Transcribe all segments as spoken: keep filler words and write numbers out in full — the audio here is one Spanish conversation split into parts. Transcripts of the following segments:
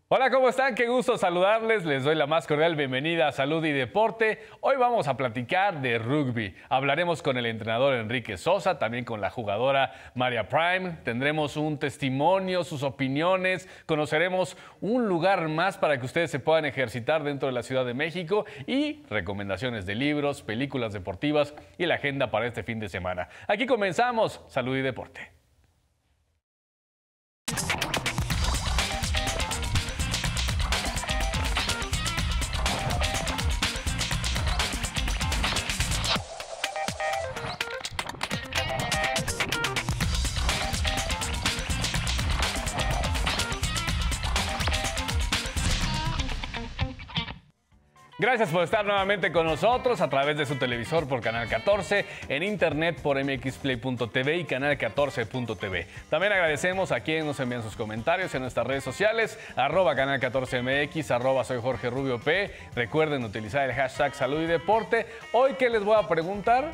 Hola, ¿cómo están? Qué gusto saludarles. Les doy la más cordial bienvenida a Salud y Deporte. Hoy vamos a platicar de rugby. Hablaremos con el entrenador Enrique Sosa, también con la jugadora Maria Prime. Tendremos un testimonio, sus opiniones. Conoceremos un lugar más para que ustedes se puedan ejercitar dentro de la Ciudad de México y recomendaciones de libros, películas deportivas y la agenda para este fin de semana. Aquí comenzamos Salud y Deporte. Gracias por estar nuevamente con nosotros a través de su televisor por Canal catorce, en internet por m x play punto t v y Canal catorce punto t v. También agradecemos a quienes nos envían sus comentarios en nuestras redes sociales, arroba Canal catorce M X, arroba soy Jorge Rubio P. Recuerden utilizar el hashtag Salud y Deporte. Hoy, ¿qué les voy a preguntar?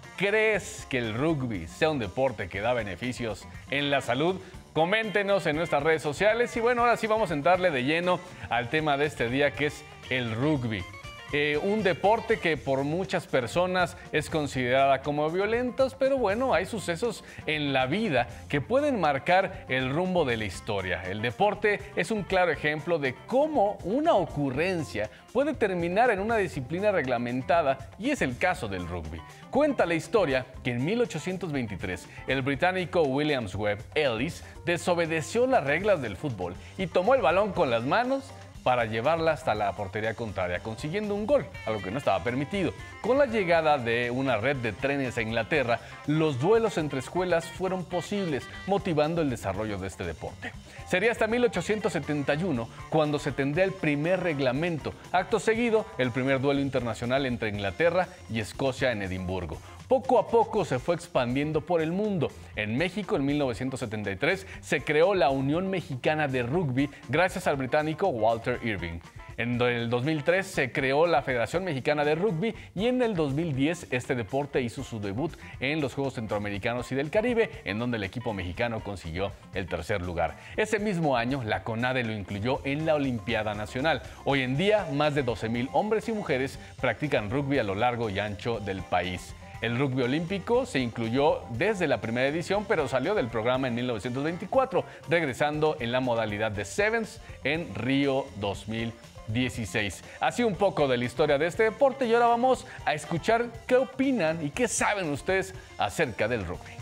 ¿Crees que el rugby sea un deporte que da beneficios en la salud? Coméntenos en nuestras redes sociales y bueno, ahora sí vamos a entrarle de lleno al tema de este día, que es el rugby. Eh, un deporte que por muchas personas es considerada como violentos, pero bueno, hay sucesos en la vida que pueden marcar el rumbo de la historia. El deporte es un claro ejemplo de cómo una ocurrencia puede terminar en una disciplina reglamentada, y es el caso del rugby. Cuenta la historia que en mil ochocientos veintitrés el británico William Webb Ellis desobedeció las reglas del fútbol y tomó el balón con las manos para llevarla hasta la portería contraria, consiguiendo un gol, algo que no estaba permitido. Con la llegada de una red de trenes a Inglaterra, los duelos entre escuelas fueron posibles, motivando el desarrollo de este deporte. Sería hasta mil ochocientos setenta y uno cuando se tendría el primer reglamento. Acto seguido, el primer duelo internacional entre Inglaterra y Escocia en Edimburgo. Poco a poco se fue expandiendo por el mundo. En México, en mil novecientos setenta y tres, se creó la Unión Mexicana de Rugby gracias al británico Walter Irving. En el dos mil tres se creó la Federación Mexicana de Rugby y en el dos mil diez este deporte hizo su debut en los Juegos Centroamericanos y del Caribe, en donde el equipo mexicano consiguió el tercer lugar. Ese mismo año, la CONADE lo incluyó en la Olimpiada Nacional. Hoy en día, más de doce mil hombres y mujeres practican rugby a lo largo y ancho del país. El rugby olímpico se incluyó desde la primera edición, pero salió del programa en mil novecientos veinticuatro, regresando en la modalidad de Sevens en Río dos mil dieciséis. Así un poco de la historia de este deporte y ahora vamos a escuchar qué opinan y qué saben ustedes acerca del rugby.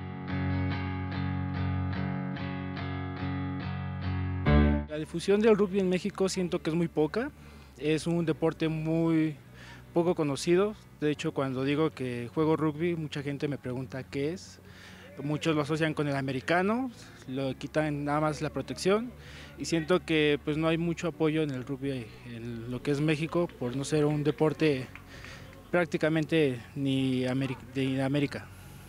La difusión del rugby en México siento que es muy poca, es un deporte muy poco conocido. De hecho, cuando digo que juego rugby, mucha gente me pregunta qué es. Muchos lo asocian con el americano, lo quitan nada más la protección y siento que pues no hay mucho apoyo en el rugby en lo que es México por no ser un deporte prácticamente ni de América.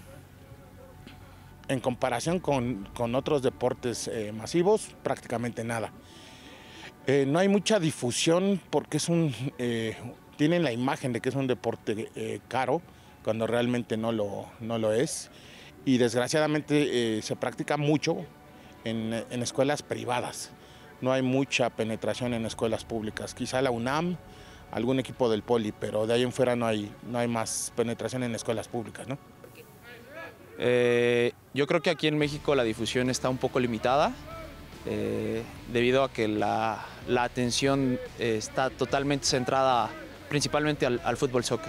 En comparación con, con otros deportes eh, masivos, prácticamente nada. Eh, no hay mucha difusión porque es un... Eh, tienen la imagen de que es un deporte eh, caro, cuando realmente no lo, no lo es. Y desgraciadamente eh, se practica mucho en, en escuelas privadas. No hay mucha penetración en escuelas públicas. Quizá la UNAM, algún equipo del Poli, pero de ahí en fuera no hay, no hay más penetración en escuelas públicas, ¿no? Eh, yo creo que aquí en México la difusión está un poco limitada, eh, debido a que la, la atención eh, está totalmente centrada principalmente al, al fútbol soccer.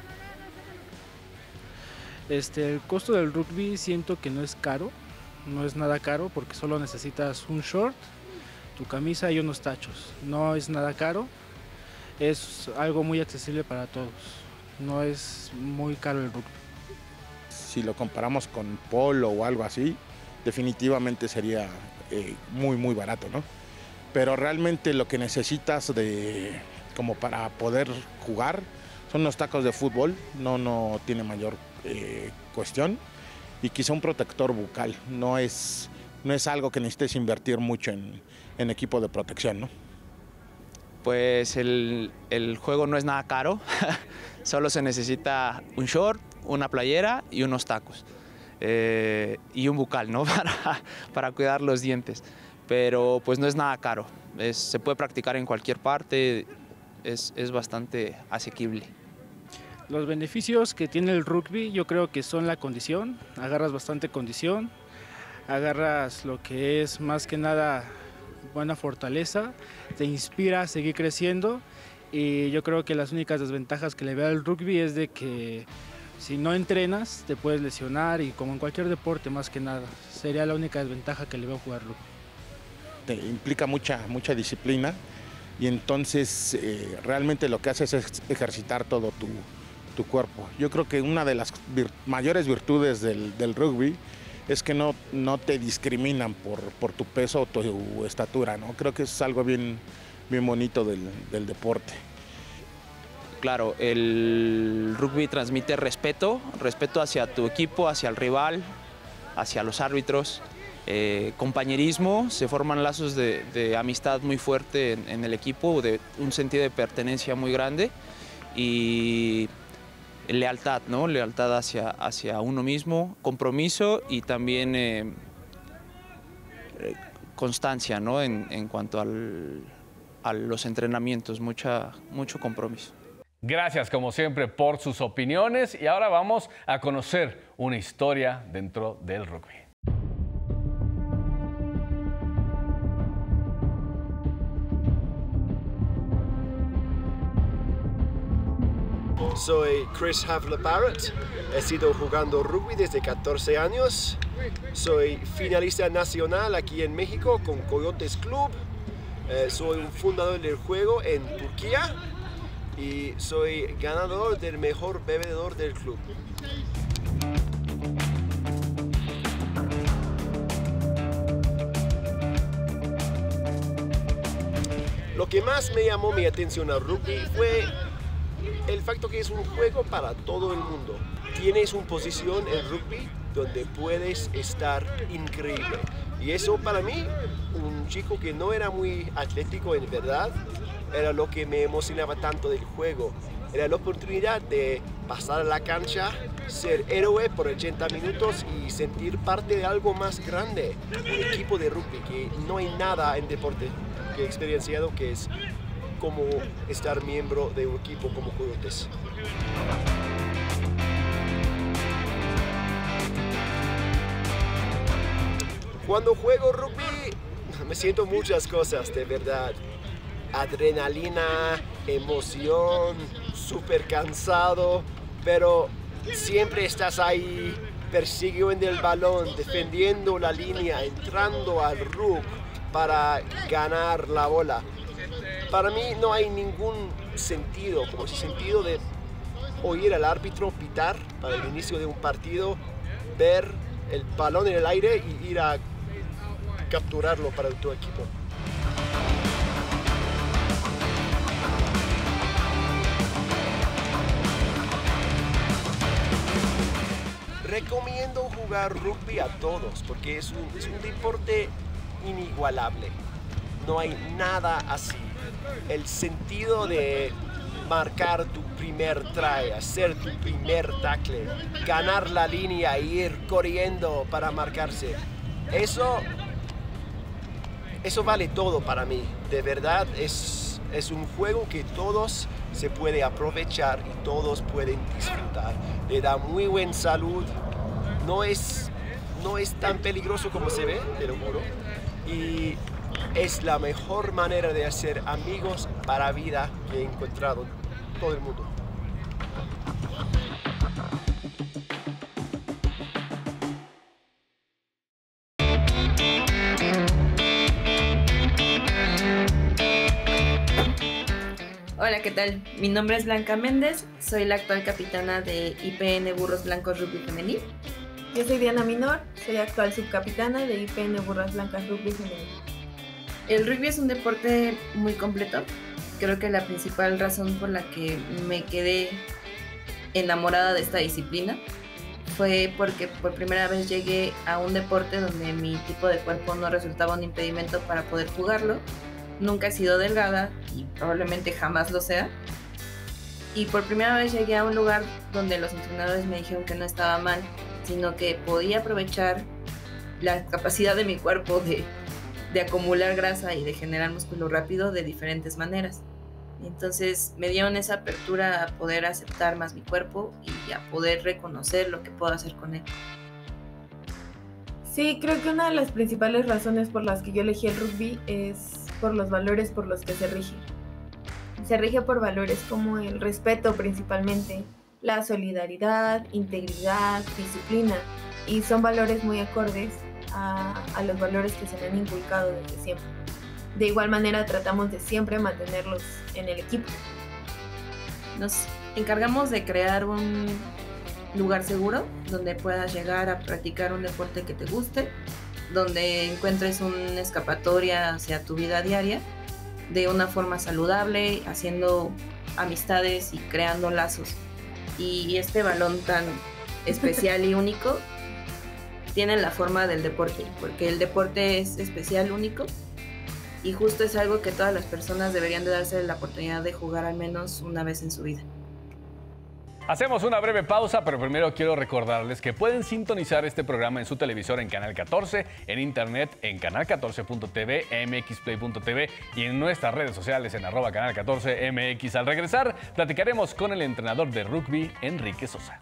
Este, el costo del rugby siento que no es caro, no es nada caro porque solo necesitas un short, tu camisa y unos tachos. No es nada caro, es algo muy accesible para todos, no es muy caro el rugby. Si lo comparamos con polo o algo así, definitivamente sería eh, muy muy barato, ¿no? Pero realmente lo que necesitas de como para poder jugar son unos tacos de fútbol, no, no tiene mayor eh, cuestión, y quizá un protector bucal, no es, no es algo que necesites invertir mucho en, en equipo de protección, ¿no? Pues el, el juego no es nada caro, solo se necesita un short, una playera y unos tacos. Eh, y un bucal, ¿no? para, para cuidar los dientes, pero pues no es nada caro. es, se puede practicar en cualquier parte, es, es bastante asequible. Los beneficios que tiene el rugby yo creo que son la condición, agarras bastante condición, agarras lo que es más que nada buena fortaleza, te inspira a seguir creciendo y yo creo que las únicas desventajas que le veo al rugby es de que si no entrenas te puedes lesionar y como en cualquier deporte más que nada, sería la única desventaja que le veo jugar rugby. Te implica mucha, mucha disciplina y entonces eh, realmente lo que haces es ejercitar todo tu, tu cuerpo. Yo creo que una de las vir- mayores virtudes del, del rugby es que no, no te discriminan por, por tu peso o tu estatura, ¿no? Creo que es algo bien, bien bonito del, del deporte. Claro, el rugby transmite respeto, respeto hacia tu equipo, hacia el rival, hacia los árbitros, eh, compañerismo, se forman lazos de, de amistad muy fuerte en, en el equipo, de un sentido de pertenencia muy grande y lealtad, ¿no? Lealtad hacia, hacia uno mismo, compromiso y también eh, constancia, ¿no? En, en cuanto al, a los entrenamientos, mucha, mucho compromiso. Gracias, como siempre, por sus opiniones. Y ahora vamos a conocer una historia dentro del rugby. Soy Chris Havler-Barrett, he sido jugando rugby desde catorce años. Soy finalista nacional aquí en México con Coyotes Club. Eh, soy un fundador del juego en Turquía. Y soy ganador del mejor bebedor del club. Lo que más me llamó mi atención al rugby fue el facto que es un juego para todo el mundo. Tienes una posición en rugby donde puedes estar increíble. Y eso para mí, un chico que no era muy atlético en verdad, era lo que me emocionaba tanto del juego. Era la oportunidad de pasar a la cancha, ser héroe por ochenta minutos y sentir parte de algo más grande. Un equipo de rugby, que no hay nada en deporte que he experienciado que es como estar miembro de un equipo como Coyotes. Cuando juego rugby me siento muchas cosas, de verdad. Adrenalina, emoción, súper cansado, pero siempre estás ahí persiguiendo el balón, defendiendo la línea, entrando al ruck para ganar la bola. Para mí no hay ningún sentido, como si sentido de oír al árbitro pitar para el inicio de un partido, ver el balón en el aire y ir a capturarlo para tu equipo. Recomiendo jugar rugby a todos porque es un, es un deporte inigualable. No hay nada así. El sentido de marcar tu primer try, hacer tu primer tackle, ganar la línea e ir corriendo para marcarse. Eso, eso vale todo para mí. De verdad es, es un juego que todos se puede aprovechar y todos pueden disfrutar. Le da muy buena salud. No es, no es tan peligroso como se ve, te lo juro. Y es la mejor manera de hacer amigos para vida que he encontrado en todo el mundo. Hola, ¿qué tal? Mi nombre es Blanca Méndez, soy la actual capitana de I P N Burros Blancos Rugby Femenil. Yo soy Diana Minor, soy actual subcapitana de I P N Burras Blancas Rugby Femenil. El rugby es un deporte muy completo. Creo que la principal razón por la que me quedé enamorada de esta disciplina fue porque por primera vez llegué a un deporte donde mi tipo de cuerpo no resultaba un impedimento para poder jugarlo. Nunca he sido delgada y probablemente jamás lo sea. Y por primera vez llegué a un lugar donde los entrenadores me dijeron que no estaba mal, sino que podía aprovechar la capacidad de mi cuerpo de de acumular grasa y de generar músculo rápido de diferentes maneras. Entonces me dieron esa apertura a poder aceptar más mi cuerpo y a poder reconocer lo que puedo hacer con él. Sí, creo que una de las principales razones por las que yo elegí el rugby es por los valores por los que se rige. Se rige por valores como el respeto principalmente, la solidaridad, integridad, disciplina, y son valores muy acordes a, a los valores que se me han inculcado desde siempre. De igual manera tratamos de siempre mantenerlos en el equipo. Nos encargamos de crear un lugar seguro donde puedas llegar a practicar un deporte que te guste, donde encuentres una escapatoria hacia tu vida diaria de una forma saludable, haciendo amistades y creando lazos. Y este balón tan especial y único tiene la forma del deporte, porque el deporte es especial, único, y justo es algo que todas las personas deberían de darse la oportunidad de jugar al menos una vez en su vida. Hacemos una breve pausa, pero primero quiero recordarles que pueden sintonizar este programa en su televisor en Canal catorce, en internet en canal catorce punto t v, m x play punto t v y en nuestras redes sociales en arroba canal catorce m x. Al regresar, platicaremos con el entrenador de rugby, Enrique Sosa.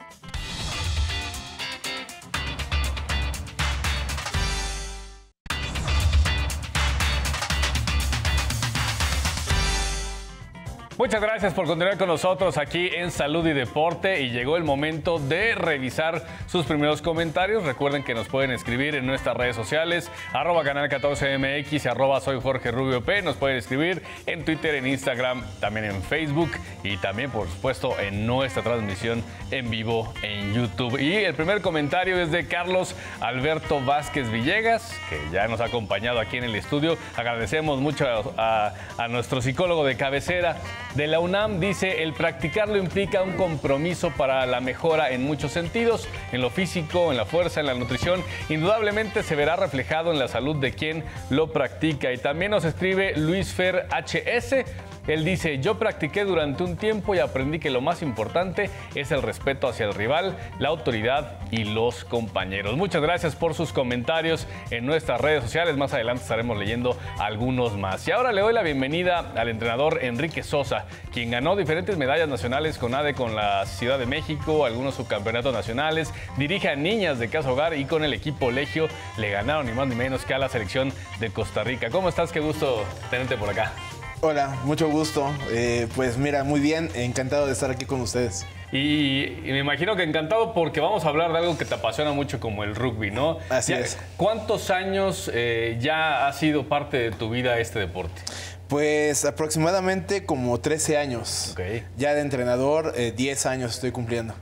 Muchas gracias por continuar con nosotros aquí en Salud y Deporte, y llegó el momento de revisar sus primeros comentarios. Recuerden que nos pueden escribir en nuestras redes sociales, arroba canal catorce m x y arroba soy Jorge Rubio P. Nos pueden escribir en Twitter, en Instagram, también en Facebook y también, por supuesto, en nuestra transmisión en vivo en YouTube. Y el primer comentario es de Carlos Alberto Vázquez Villegas, que ya nos ha acompañado aquí en el estudio. Agradecemos mucho a, a, a nuestro psicólogo de cabecera de la UNAM. Dice: el practicarlo implica un compromiso para la mejora en muchos sentidos, en lo físico, en la fuerza, en la nutrición. Indudablemente se verá reflejado en la salud de quien lo practica. Y también nos escribe Luis Fer H S. Él dice: yo practiqué durante un tiempo y aprendí que lo más importante es el respeto hacia el rival, la autoridad y los compañeros. Muchas gracias por sus comentarios en nuestras redes sociales. Más adelante estaremos leyendo algunos más. Y ahora le doy la bienvenida al entrenador Enrique Sosa, quien ganó diferentes medallas nacionales con A D E con la Ciudad de México, algunos subcampeonatos nacionales, dirige a niñas de Casa Hogar y con el equipo Legio le ganaron ni más ni menos que a la selección de Costa Rica. ¿Cómo estás? Qué gusto tenerte por acá. Hola, mucho gusto. Eh, pues mira, muy bien, encantado de estar aquí con ustedes. Y, y me imagino que encantado porque vamos a hablar de algo que te apasiona mucho como el rugby, ¿no? Así ya, es. ¿Cuántos años eh, ya ha sido parte de tu vida este deporte? Pues aproximadamente como trece años. Okay. Ya de entrenador, eh, diez años estoy cumpliendo.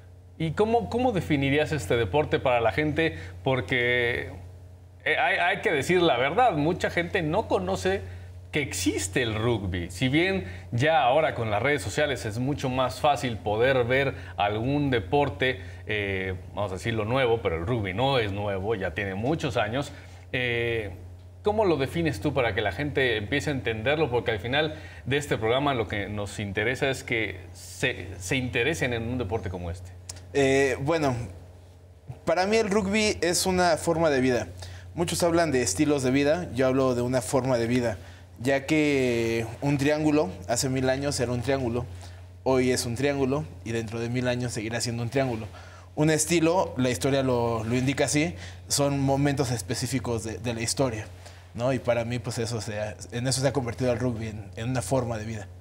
¿Y cómo, cómo definirías este deporte para la gente? Porque eh, hay, hay que decir la verdad, mucha gente no conoce que existe el rugby. Si bien ya ahora con las redes sociales es mucho más fácil poder ver algún deporte, eh, vamos a decirlo nuevo, pero el rugby no es nuevo, ya tiene muchos años. Eh, ¿Cómo lo defines tú para que la gente empiece a entenderlo? Porque al final de este programa lo que nos interesa es que se, se interesen en un deporte como este. Eh, bueno, para mí el rugby es una forma de vida. Muchos hablan de estilos de vida, yo hablo de una forma de vida. Ya que un triángulo, hace mil años era un triángulo, hoy es un triángulo y dentro de mil años seguirá siendo un triángulo. Un estilo, la historia lo, lo indica así, son momentos específicos de, de la historia, ¿no? Y para mí, pues eso se ha, en eso se ha convertido el rugby, en, en una forma de vida.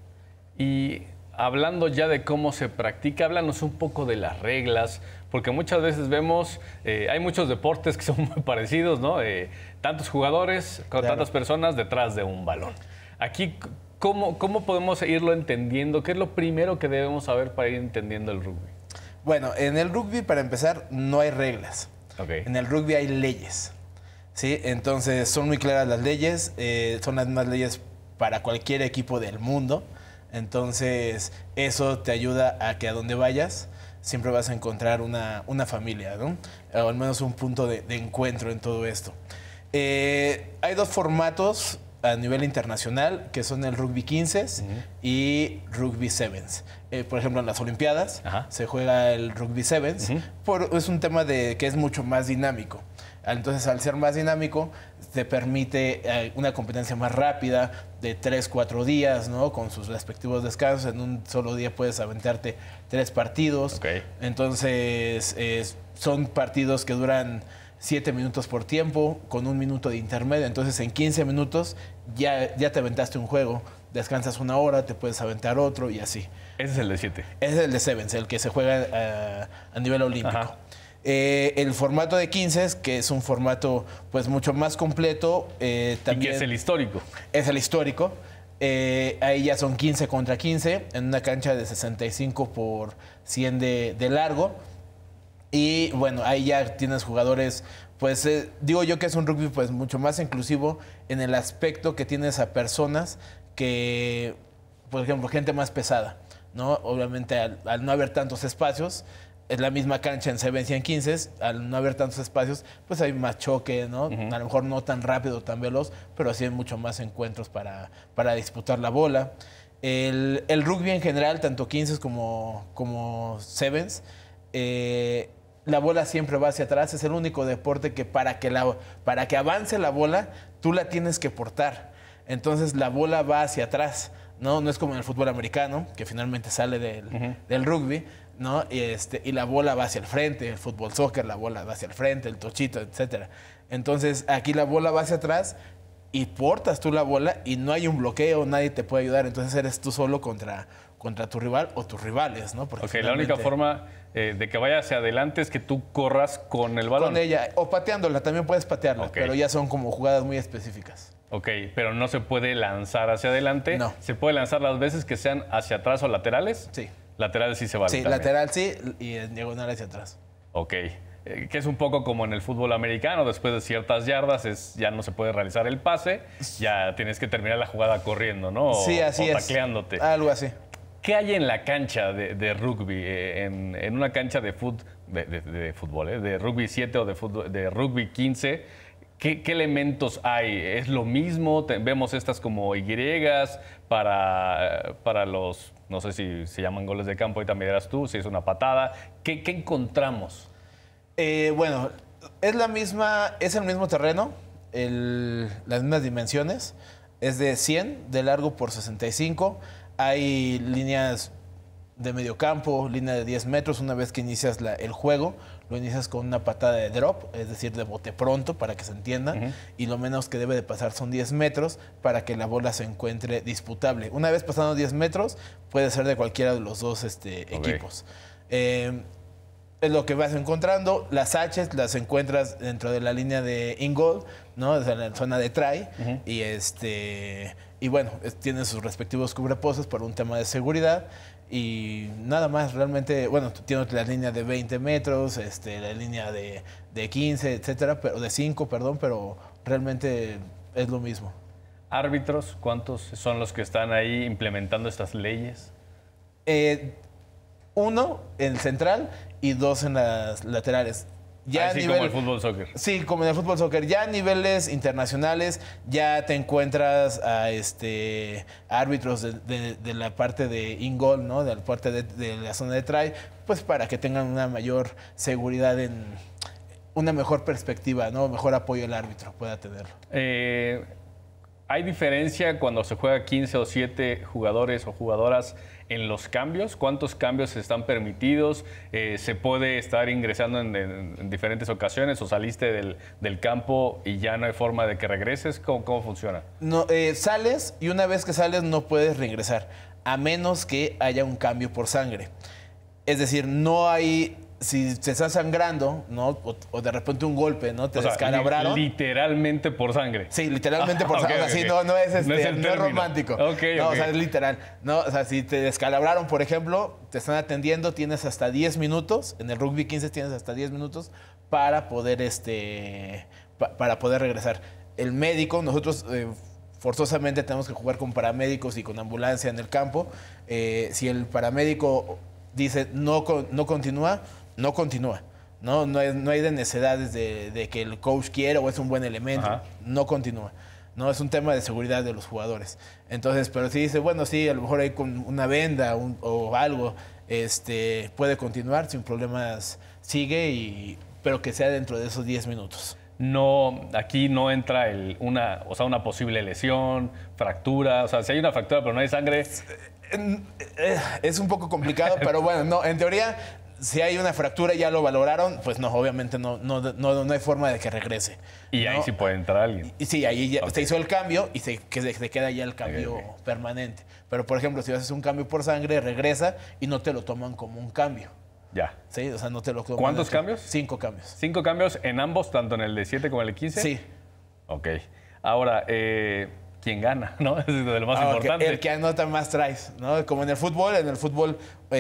Y hablando ya de cómo se practica, háblanos un poco de las reglas, porque muchas veces vemos, eh, hay muchos deportes que son muy parecidos, ¿no? Eh, tantos jugadores con Claro. tantas personas detrás de un balón. Aquí, ¿cómo, ¿cómo podemos irlo entendiendo? ¿Qué es lo primero que debemos saber para ir entendiendo el rugby? Bueno, en el rugby, para empezar, no hay reglas. Okay. En el rugby hay leyes, ¿sí? Entonces, son muy claras las leyes, eh, son las mismas leyes para cualquier equipo del mundo. Entonces, eso te ayuda a que a donde vayas siempre vas a encontrar una, una familia, ¿no? O al menos un punto de, de encuentro en todo esto. Eh, hay dos formatos a nivel internacional, que son el rugby quince uh-huh. y rugby sevens. Eh, por ejemplo, en las Olimpiadas uh-huh. se juega el rugby sevens, uh-huh. por, es un tema de que es mucho más dinámico. Entonces, al ser más dinámico, te permite eh, una competencia más rápida de tres, cuatro días, ¿no? Con sus respectivos descansos. En un solo día puedes aventarte tres partidos. Okay. Entonces, eh, son partidos que duran siete minutos por tiempo, con un minuto de intermedio. Entonces, en quince minutos ya, ya te aventaste un juego. Descansas una hora, te puedes aventar otro y así. Ese es el de siete. Ese es el de Sevens, el que se juega uh, a nivel olímpico. Ajá. Eh, el formato de quince, que es un formato pues mucho más completo. Eh, también ¿Y qué es el histórico? Es el histórico. Eh, ahí ya son quince contra quince en una cancha de sesenta y cinco por cien de, de largo. Y bueno, ahí ya tienes jugadores, pues eh, digo yo que es un rugby pues mucho más inclusivo en el aspecto que tienes a personas que, por ejemplo, gente más pesada, ¿no? Obviamente al, al no haber tantos espacios, es la misma cancha en Sevens y en quince, al no haber tantos espacios, pues hay más choque, ¿no? Uh-huh. A lo mejor no tan rápido, tan veloz, pero sí hay mucho más encuentros para, para disputar la bola. El, el rugby en general, tanto quince como, como Sevens, eh, la bola siempre va hacia atrás. Es el único deporte que para que, la, para que avance la bola, tú la tienes que portar. Entonces la bola va hacia atrás, ¿no? No es como en el fútbol americano, que finalmente sale del, uh-huh. del rugby, ¿no? Y, este, y la bola va hacia el frente, el fútbol soccer, la bola va hacia el frente, el tochito, etcétera. Entonces aquí la bola va hacia atrás y portas tú la bola y no hay un bloqueo, nadie te puede ayudar. Entonces eres tú solo contra, contra tu rival o tus rivales, ¿no? Porque ok, finalmente... la única forma eh, de que vaya hacia adelante es que tú corras con el balón. Con ella, o pateándola, también puedes patearla, okay. Pero ya son como jugadas muy específicas. Ok, pero no se puede lanzar hacia adelante. No. ¿Se puede lanzar las veces que sean hacia atrás o laterales? Sí. Laterales sí se vale. Sí, también. Lateral sí y en diagonal hacia atrás. Ok. Eh, que es un poco como en el fútbol americano, después de ciertas yardas es, ya no se puede realizar el pase, ya tienes que terminar la jugada corriendo, ¿no? O, sí, así o es. tacleándote. Algo así. ¿Qué hay en la cancha de, de rugby, eh, en, en una cancha de, fut, de, de, de fútbol, eh, de rugby siete o de, fútbol, de rugby quince? ¿Qué, ¿Qué elementos hay? ¿Es lo mismo? Te, vemos estas como Y para, para los, no sé si se llaman goles de campo, y también eras tú, si es una patada. ¿Qué, qué encontramos? Eh, bueno, es la misma, es el mismo terreno, el, las mismas dimensiones. Es de cien de largo por sesenta y cinco. Hay líneas de medio campo, línea de diez metros. Una vez que inicias la, el juego, lo inicias con una patada de drop, es decir, de bote pronto, para que se entienda. Uh-huh. Y lo menos que debe de pasar son diez metros para que la bola se encuentre disputable. Una vez pasando diez metros, puede ser de cualquiera de los dos este, okay. equipos. Eh, es lo que vas encontrando. Las H's las encuentras dentro de la línea de in-goal, ¿no? O sea, en la zona de try. Uh-huh. Y, este, y bueno, es, tienen sus respectivos cubreposes por un tema de seguridad. Y nada más, realmente, bueno, tienes la línea de veinte metros, este, la línea de, de quince, etcétera, pero de cinco, perdón, pero realmente es lo mismo. ¿Árbitros? ¿Cuántos son los que están ahí implementando estas leyes? Eh, uno en el central y dos en las laterales. Ya Así nivel, como el fútbol soccer. Sí, como en el fútbol soccer. Ya a niveles internacionales ya te encuentras a este árbitros de, de, de la parte de in-goal, ¿no? De la parte de, de la zona de try, pues para que tengan una mayor seguridad, en una mejor perspectiva, ¿no? Mejor apoyo el árbitro pueda tenerlo. Eh, ¿Hay diferencia cuando se juega quince o siete jugadores o jugadoras en los cambios? ¿Cuántos cambios están permitidos? Eh, ¿Se puede estar ingresando en, en, en diferentes ocasiones o saliste del, del campo y ya no hay forma de que regreses? ¿Cómo, cómo funciona? No, eh, sales y una vez que sales no puedes reingresar, a menos que haya un cambio por sangre. Es decir, no hay... Si se está sangrando, ¿no? O, o de repente un golpe, ¿no? Te o sea, descalabraron. Li literalmente por sangre. Sí, literalmente por sangre. Okay, o sea, okay. sí, no, no es, este, no es, no es romántico. Okay, no, okay. O sea, es literal. No, o sea, si te descalabraron, por ejemplo, te están atendiendo, tienes hasta diez minutos. En el rugby quince tienes hasta diez minutos para poder, este, pa, para poder regresar. El médico, nosotros... Eh, forzosamente tenemos que jugar con paramédicos y con ambulancia en el campo. Eh, si el paramédico dice no, no continúa, no continúa. No, no, hay, no hay de necesidades de, de que el coach quiera o es un buen elemento. Ajá. No continúa. No, es un tema de seguridad de los jugadores. Entonces, pero si dice, bueno, sí, a lo mejor hay con una venda un, o algo, este, puede continuar sin problemas, sigue, y, pero que sea dentro de esos diez minutos. no, aquí no entra el, una, o sea, una posible lesión, fractura. O sea, si hay una fractura pero no hay sangre. Es un poco complicado, pero bueno, no, en teoría, si hay una fractura y ya lo valoraron, pues no, obviamente no, no, no, no hay forma de que regrese. Y ¿no? ahí sí puede entrar alguien. Y sí, ahí ya Okay. se hizo el cambio y se, que se, se queda ya el cambio Okay, okay. permanente. Pero, por ejemplo, si haces un cambio por sangre, regresa y no te lo toman como un cambio. Ya. Sí, o sea, no te lo toman. ¿Cuántos como- cambios? Cinco cambios. ¿Cinco cambios en ambos, tanto en el de siete como en el de quince? Sí. Ok. Ahora, eh, ¿quién gana? ¿No? Es de lo más Ah, ok. importante. El que anota más tries, ¿no? Como en el fútbol, en el fútbol,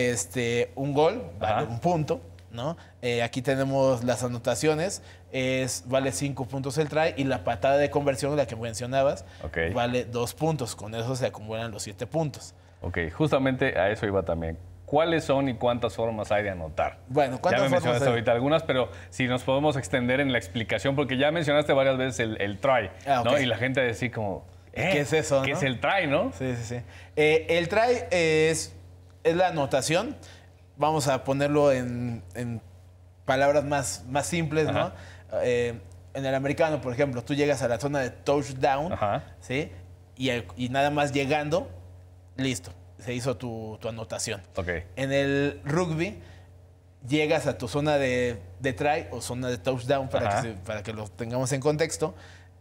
este, un gol vale Ajá. un punto, ¿no? Eh, aquí tenemos las anotaciones, es, vale cinco puntos el try y la patada de conversión, la que mencionabas, Ok. vale dos puntos. Con eso se acumulan los siete puntos. Ok, justamente a eso iba también. ¿Cuáles son y cuántas formas hay de anotar? Bueno, Ya ¿cuántas me formas mencionaste hay? ahorita algunas, pero si nos podemos extender en la explicación, porque ya mencionaste varias veces el, el try, Ah, ¿no? ok. Y la gente decía como, eh, ¿Qué es eso, ¿Qué no? es el try, no? Sí, sí, sí. Eh, el try es, es la anotación. Vamos a ponerlo en, en palabras más, más simples, ¿no? Ajá. Eh, en el americano, por ejemplo, tú llegas a la zona de touchdown, Ajá. ¿sí? Y, y nada más llegando, listo, se hizo tu, tu anotación. Ok. En el rugby, llegas a tu zona de, de try o zona de touchdown, para Ajá. que, se- para que lo tengamos en contexto,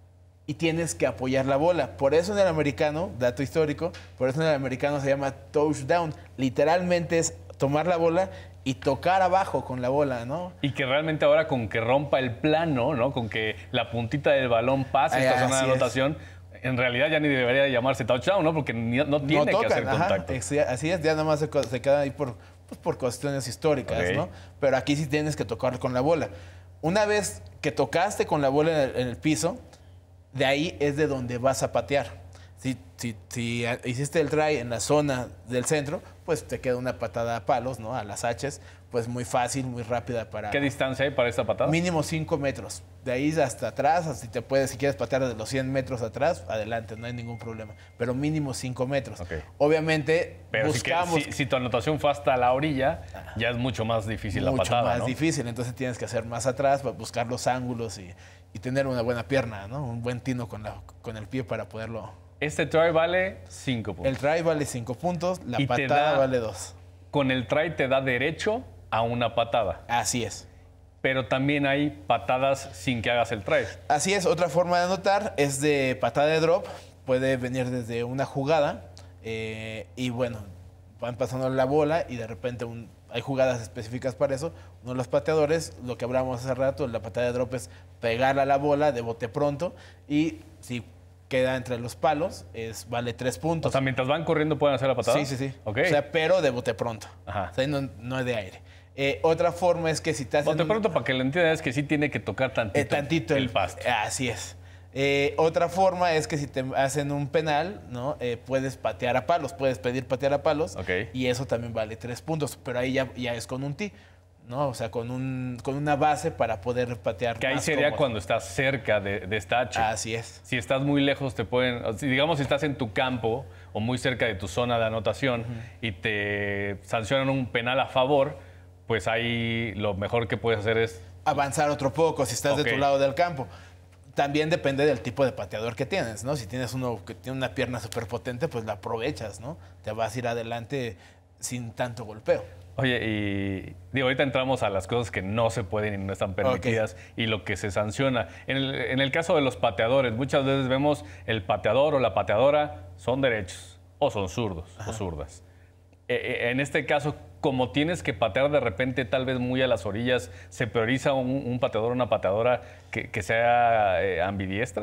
y tienes que apoyar la bola. Por eso en el americano, dato histórico, por eso en el americano se llama touchdown. Literalmente es tomar la bola y tocar abajo con la bola, ¿no? Y que realmente ahora con que rompa el plano, ¿no? Con que la puntita del balón pase a esta Ay, zona de así es. anotación, en realidad ya ni debería llamarse touchdown, ¿no? Porque ni- no tiene no que tocan, hacer ajá, contacto. ex- así es, ya nada más se, co- se quedan ahí por, pues, por cuestiones históricas, Ok. ¿no? Pero aquí sí tienes que tocar con la bola. Una vez que tocaste con la bola en el, en el piso, de ahí es de donde vas a patear. Si, si, si hiciste el try en la zona del centro, pues te queda una patada a palos, ¿no? A las haches, pues muy fácil, muy rápida para... ¿Qué distancia hay para esta patada? Mínimo cinco metros. De ahí hasta atrás, si te puedes, si quieres patear de los cien metros atrás, adelante, no hay ningún problema. Pero mínimo cinco metros. Ok. Obviamente, Pero si que- buscamos si, si tu anotación fue hasta la orilla, ya es mucho más difícil la mucho patada, más ¿no? difícil. Entonces tienes que hacer más atrás para buscar los ángulos y, y tener una buena pierna, ¿no? Un buen tino con, la, con el pie para poderlo. Este try vale cinco puntos. El try vale cinco puntos, la Y te patada da- vale dos. Con el try te da derecho a una patada. Así es. Pero también hay patadas sin que hagas el try. Así es, otra forma de anotar es de patada de drop. Puede venir desde una jugada eh, y bueno, van pasando la bola y de repente un- hay jugadas específicas para eso. Uno de los pateadores, lo que hablamos hace rato, la patada de drop es pegarle a la bola de bote pronto y si queda entre los palos, es, vale tres puntos. O sea, mientras van corriendo pueden hacer la patada. Sí, sí, sí. Ok. O sea, pero de bote pronto. Ajá. O sea, no, no es de aire. Eh, otra forma es que si te hacen... Bote un- pronto, para que lo entiendan, es que sí tiene que tocar tantito, eh, tantito el pasto. Así es. Eh, otra forma es que si te hacen un penal, ¿no? Eh, puedes patear a palos, puedes pedir patear a palos. Ok. Y eso también vale tres puntos, pero ahí ya, ya es con un tee, ¿no? O sea, con, un, con una base para poder patear. Que ahí más sería cómodo. cuando estás cerca de, de esta H. Así es. Si estás muy lejos, te pueden. o si, digamos, si estás en tu campo o muy cerca de tu zona de anotación y te sancionan un penal a favor, pues ahí lo mejor que puedes hacer es. Avanzar otro poco si estás Ok. de tu lado del campo. También depende del tipo de pateador que tienes, ¿no? Si tienes uno que tiene una pierna súper potente, pues la aprovechas, ¿no? Te vas a ir adelante sin tanto golpeo. Oye, y digo, ahorita entramos a las cosas que no se pueden y no están permitidas y lo que se sanciona. En el, en el caso de los pateadores, muchas veces vemos el pateador o la pateadora son derechos o son zurdos o zurdas. Eh, eh, en este caso, como tienes que patear de repente tal vez muy a las orillas, ¿se prioriza un, un pateador o una pateadora que, que sea eh, ambidiestra?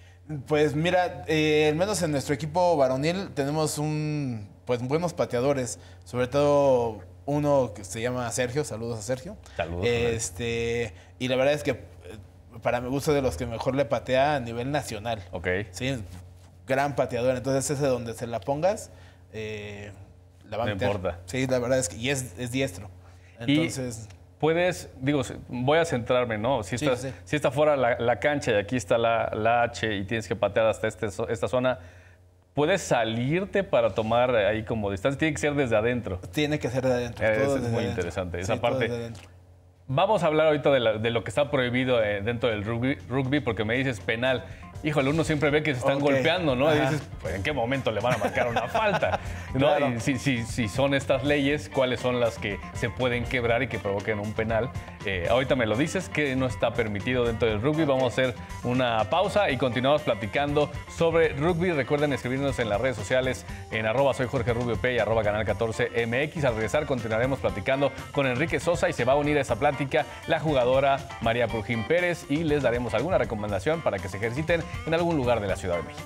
Pues mira, eh, al menos en nuestro equipo varonil tenemos un, pues buenos pateadores, sobre todo uno que se llama Sergio, saludos a Sergio. Saludos. Este, y la verdad es que eh, para mi gusto de los que mejor le patea a nivel nacional. Ok. Sí, gran pateador, entonces ese donde se la pongas, eh, la va a No meter. importa. Sí, la verdad es que, y es, es diestro. Y- Entonces, Puedes, digo, voy a centrarme, ¿no? Si Sí, estás, sí. si está fuera la, la cancha y aquí está la, la H y tienes que patear hasta este, esta zona, ¿puedes salirte para tomar ahí como distancia? Tiene que ser desde adentro. tiene que ser de adentro. Eh, todo eso es desde muy adentro. interesante, Sí, esa todo parte. desde adentro. Vamos a hablar ahorita de, la, de lo que está prohibido eh, dentro del rugby, rugby, porque me dices penal. Híjole, uno siempre ve que se están Okay. golpeando, ¿no? Ajá. Y dices, pues, ¿en qué momento le van a marcar una falta? ¿No? Claro. Y si, si, si son estas leyes, ¿cuáles son las que se pueden quebrar y que provoquen un penal? Eh, ahorita me lo dices, que no está permitido dentro del rugby. Vamos a hacer una pausa y continuamos platicando sobre rugby. Recuerden escribirnos en las redes sociales en arroba soy Jorge Rubio P y arroba canal catorce M X. Al regresar continuaremos platicando con Enrique Sosa y se va a unir a esta plática la jugadora María Prujín Pérez y les daremos alguna recomendación para que se ejerciten en algún lugar de la Ciudad de México.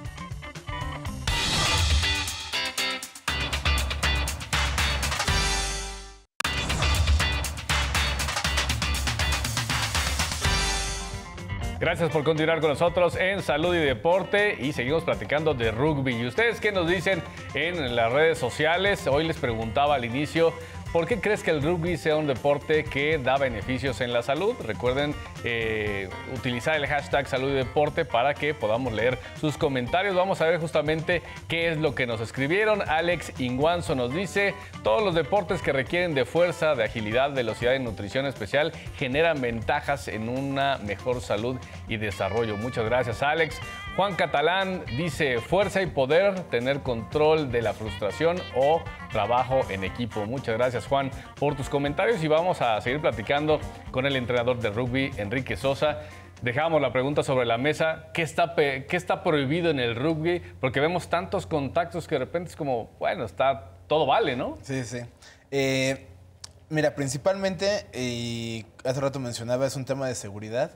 Gracias por continuar con nosotros en Salud y Deporte y seguimos platicando de rugby. ¿Y ustedes qué nos dicen en las redes sociales? Hoy les preguntaba al inicio, ¿por qué crees que el rugby sea un deporte que da beneficios en la salud? Recuerden eh, utilizar el hashtag Salud y Deporte para que podamos leer sus comentarios. Vamos a ver justamente qué es lo que nos escribieron. Alex Inguanzo nos dice, todos los deportes que requieren de fuerza, de agilidad, velocidad y nutrición especial generan ventajas en una mejor salud y desarrollo. Muchas gracias, Alex. Juan Catalán dice, fuerza y poder, tener control de la frustración o trabajo en equipo. Muchas gracias, Juan, por tus comentarios y vamos a seguir platicando con el entrenador de rugby, Enrique Sosa. Dejamos la pregunta sobre la mesa, ¿qué está, qué está prohibido en el rugby? Porque vemos tantos contactos que de repente es como, bueno, está, todo vale, ¿no? Sí, sí. Eh, mira, principalmente, y hace rato mencionaba, es un tema de seguridad.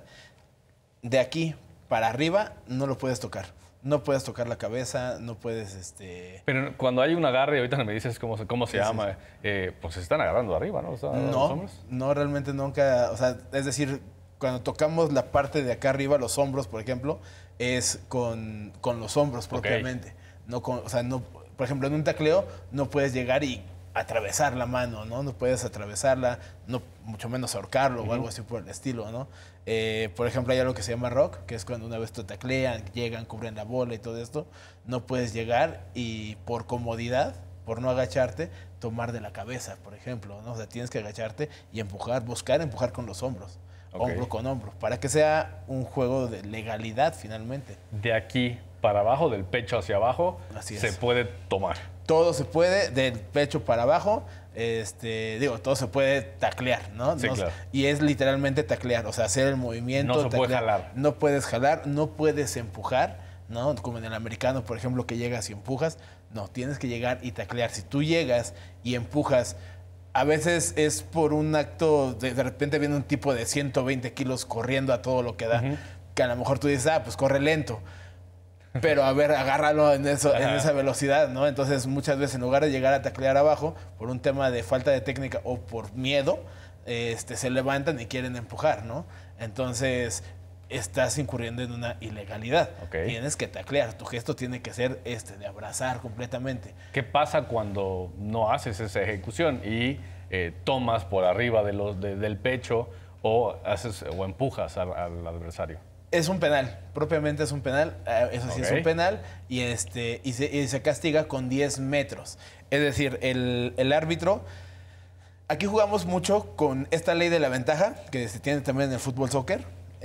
De aquí para arriba no lo puedes tocar. No puedes tocar la cabeza, no puedes... este. Pero cuando hay un agarre, ahorita me dices cómo, se- cómo se Sí, llama, sí. eh, pues se están agarrando arriba, ¿no? ¿Están agarrando los No, hombros? no, realmente nunca... O sea, es decir, cuando tocamos la parte de acá arriba, los hombros, por ejemplo, es con, con los hombros propiamente. No con, o sea, no, por ejemplo, en un tacleo no puedes llegar y atravesar la mano, ¿no? No puedes atravesarla, no, mucho menos ahorcarlo o algo así por el estilo, ¿no? Eh, por ejemplo, hay algo que se llama rock, que es cuando una vez te taclean, llegan, cubren la bola y todo esto. No puedes llegar y por comodidad, por no agacharte, tomar de la cabeza, por ejemplo, ¿no? O sea, tienes que agacharte y empujar, buscar empujar con los hombros, Ok. hombro con hombro, para que sea un juego de legalidad finalmente. De aquí para abajo, del pecho hacia abajo, Así se es. puede tomar. Todo se puede, del pecho para abajo, este, digo, todo se puede taclear, ¿no? Sí, No- claro. Y es literalmente taclear, o sea, hacer el movimiento. No se puede taclear. jalar. No puedes jalar, no puedes empujar, ¿no? Como en el americano, por ejemplo, que llegas y empujas. No, tienes que llegar y taclear. Si tú llegas y empujas, a veces es por un acto, de, de repente viene un tipo de ciento veinte kilos corriendo a todo lo que da, que a lo mejor tú dices, ah, pues corre lento. Pero a ver, agárralo en, eso, en Ajá. esa velocidad, ¿no? Entonces, muchas veces, en lugar de llegar a taclear abajo, por un tema de falta de técnica o por miedo, este, se levantan y quieren empujar, ¿no? Entonces, estás incurriendo en una ilegalidad. Ok. Tienes que taclear. Tu gesto tiene que ser este, de abrazar completamente. ¿Qué pasa cuando no haces esa ejecución y eh, tomas por arriba de los, de- del pecho o, haces, o empujas al, al adversario? Es un penal, propiamente es un penal, eh, eso sí es Ok. un penal, y, este, y, se, y se castiga con diez metros. Es decir, el, el árbitro, aquí jugamos mucho con esta ley de la ventaja, que se tiene también en el fútbol soccer.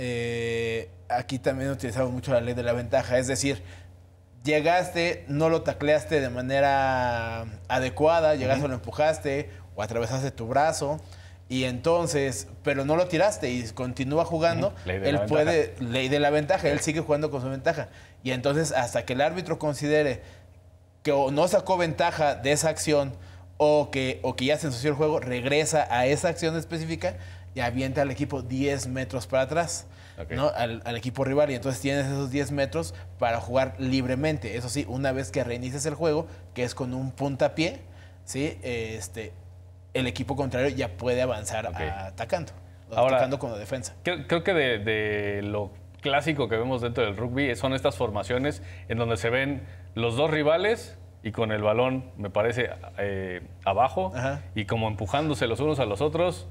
Eh, aquí también utilizamos mucho la ley de la ventaja, es decir, llegaste, no lo tacleaste de manera adecuada, llegaste, lo empujaste o atravesaste tu brazo. Y entonces, pero no lo tiraste y continúa jugando, Ujú. Ley de él la puede, ley de la ventaja, él sigue jugando con su ventaja. Y entonces, hasta que el árbitro considere que o no sacó ventaja de esa acción o que, o que ya se ensució el juego, regresa a esa acción específica y avienta al equipo diez metros para atrás, Ok. ¿no? Al, al equipo rival. Y entonces tienes esos diez metros para jugar libremente. Eso sí, una vez que reinicies el juego, que es con un puntapié, ¿sí? Este, el equipo contrario ya puede avanzar Ok. a- atacando, Ahora- atacando como defensa. Creo, creo que de, de lo clásico que vemos dentro del rugby son estas formaciones en donde se ven los dos rivales y con el balón, me parece, eh, abajo Ajá. y como empujándose los unos a los otros.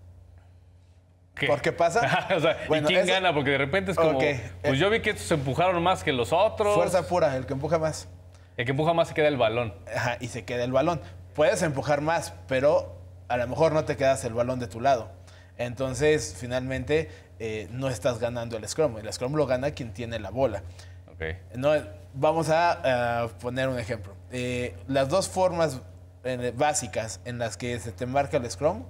¿Qué? ¿Por qué pasa? O sea, Bueno, ¿y quién eso- gana? Porque de repente es como, Ok. pues yo vi que estos se empujaron más que los otros. Fuerza pura, el que empuja más. El que empuja más se queda el balón. Ajá, y se queda el balón. Puedes empujar más, pero a lo mejor no te quedas el balón de tu lado. Entonces, finalmente, eh, no estás ganando el scrum. El scrum lo gana quien tiene la bola. Okay. No, vamos a, a poner un ejemplo. Eh, las dos formas eh, básicas en las que se te marca el scrum,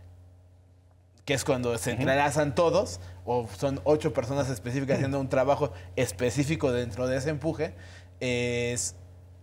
que es cuando se entrelazan todos, o son ocho personas específicas haciendo un trabajo específico dentro de ese empuje, es,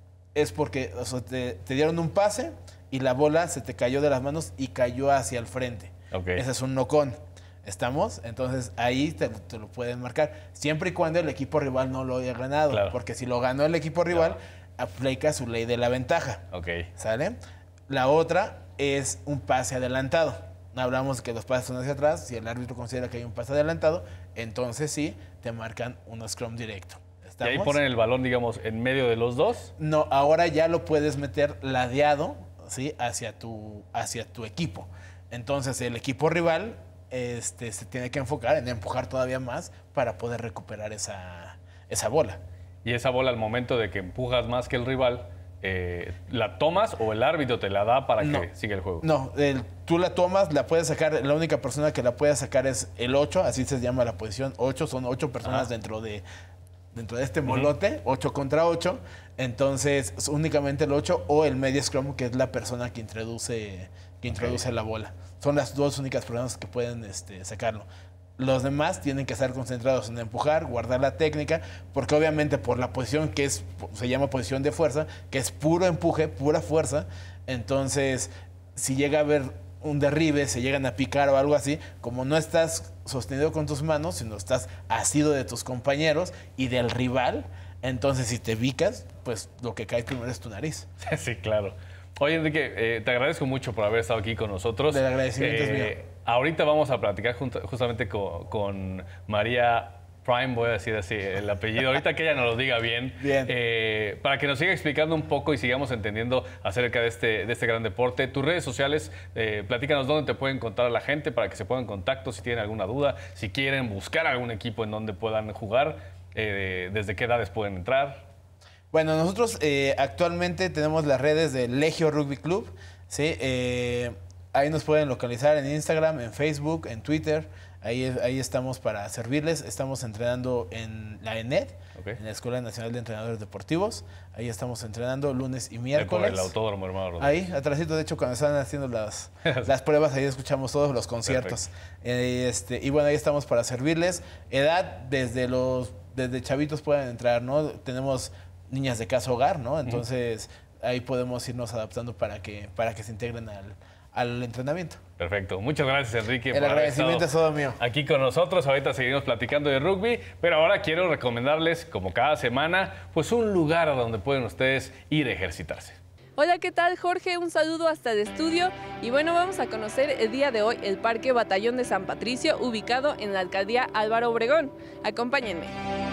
es porque o sea, te, te dieron un pase y la bola se te cayó de las manos y cayó hacia el frente. Okay. Ese es un knock-on. ¿Estamos? Entonces ahí te, te lo pueden marcar, siempre y cuando el equipo rival no lo haya ganado, claro. Porque si lo ganó el equipo rival, claro, aplica su ley de la ventaja. Okay. ¿Sale? La otra es un pase adelantado. Hablamos que los pases son hacia atrás. Si el árbitro considera que hay un pase adelantado, entonces sí, te marcan un scrum directo. ¿Estamos? ¿Y ahí ponen el balón, digamos, en medio de los dos? No, ahora ya lo puedes meter ladeado, ¿sí? hacia, tu, hacia tu equipo. Entonces el equipo rival este, se tiene que enfocar en empujar todavía más para poder recuperar esa, esa bola. Y esa bola al momento de que empujas más que el rival, Eh, ¿la tomas o el árbitro te la da para no, que siga el juego? No, el, tú la tomas, la puedes sacar, la única persona que la puede sacar es el ocho, así se llama la posición ocho, son ocho personas dentro de, dentro de este molote, ocho contra ocho, entonces únicamente el ocho o el medio scrum, que es la persona que introduce, que introduce okay. la bola. Son las dos únicas personas que pueden este, sacarlo. Los demás tienen que estar concentrados en empujar, guardar la técnica, porque obviamente por la posición que es, se llama posición de fuerza, que es puro empuje, pura fuerza, entonces si llega a haber un derribe, se llegan a picar o algo así, como no estás sostenido con tus manos, sino estás asido de tus compañeros y del rival, entonces si te picas, pues lo que cae primero es tu nariz. Sí, claro. Oye, Enrique, eh, te agradezco mucho por haber estado aquí con nosotros. El agradecimiento eh, es mío. Ahorita vamos a platicar justamente con, con María Prime, voy a decir así el apellido, ahorita que ella nos lo diga bien, bien. Eh, para que nos siga explicando un poco y sigamos entendiendo acerca de este, de este gran deporte. Tus redes sociales, eh, platícanos dónde te pueden encontrar a la gente para que se pongan en contacto si tienen alguna duda, si quieren buscar algún equipo en donde puedan jugar, eh, desde qué edades pueden entrar. Bueno, nosotros eh, actualmente tenemos las redes de Legio Rugby Club, ¿sí? Eh, ahí nos pueden localizar en Instagram, en Facebook, en Twitter. Ahí, ahí estamos para servirles. Estamos entrenando en la ENED, okay. en la Escuela Nacional de Entrenadores Deportivos. Ahí estamos entrenando lunes y miércoles. Por el autódromo, hermano. Ahí, atrásito, de hecho, cuando están haciendo las, las pruebas, ahí escuchamos todos los conciertos. Eh, este, y bueno, ahí estamos para servirles. Edad, desde los desde chavitos pueden entrar, ¿no? Tenemos niñas de casa hogar, ¿no? Entonces, uh-huh. ahí podemos irnos adaptando para que, para que se integren al, al entrenamiento. Perfecto. Muchas gracias, Enrique. El por agradecimiento es todo mío. Aquí con nosotros. Ahorita seguimos platicando de rugby, pero ahora quiero recomendarles, como cada semana, pues un lugar a donde pueden ustedes ir a ejercitarse. Hola, ¿qué tal, Jorge? Un saludo hasta el estudio. Y bueno, vamos a conocer el día de hoy el Parque Batallón de San Patricio, ubicado en la alcaldía Álvaro Obregón. Acompáñenme.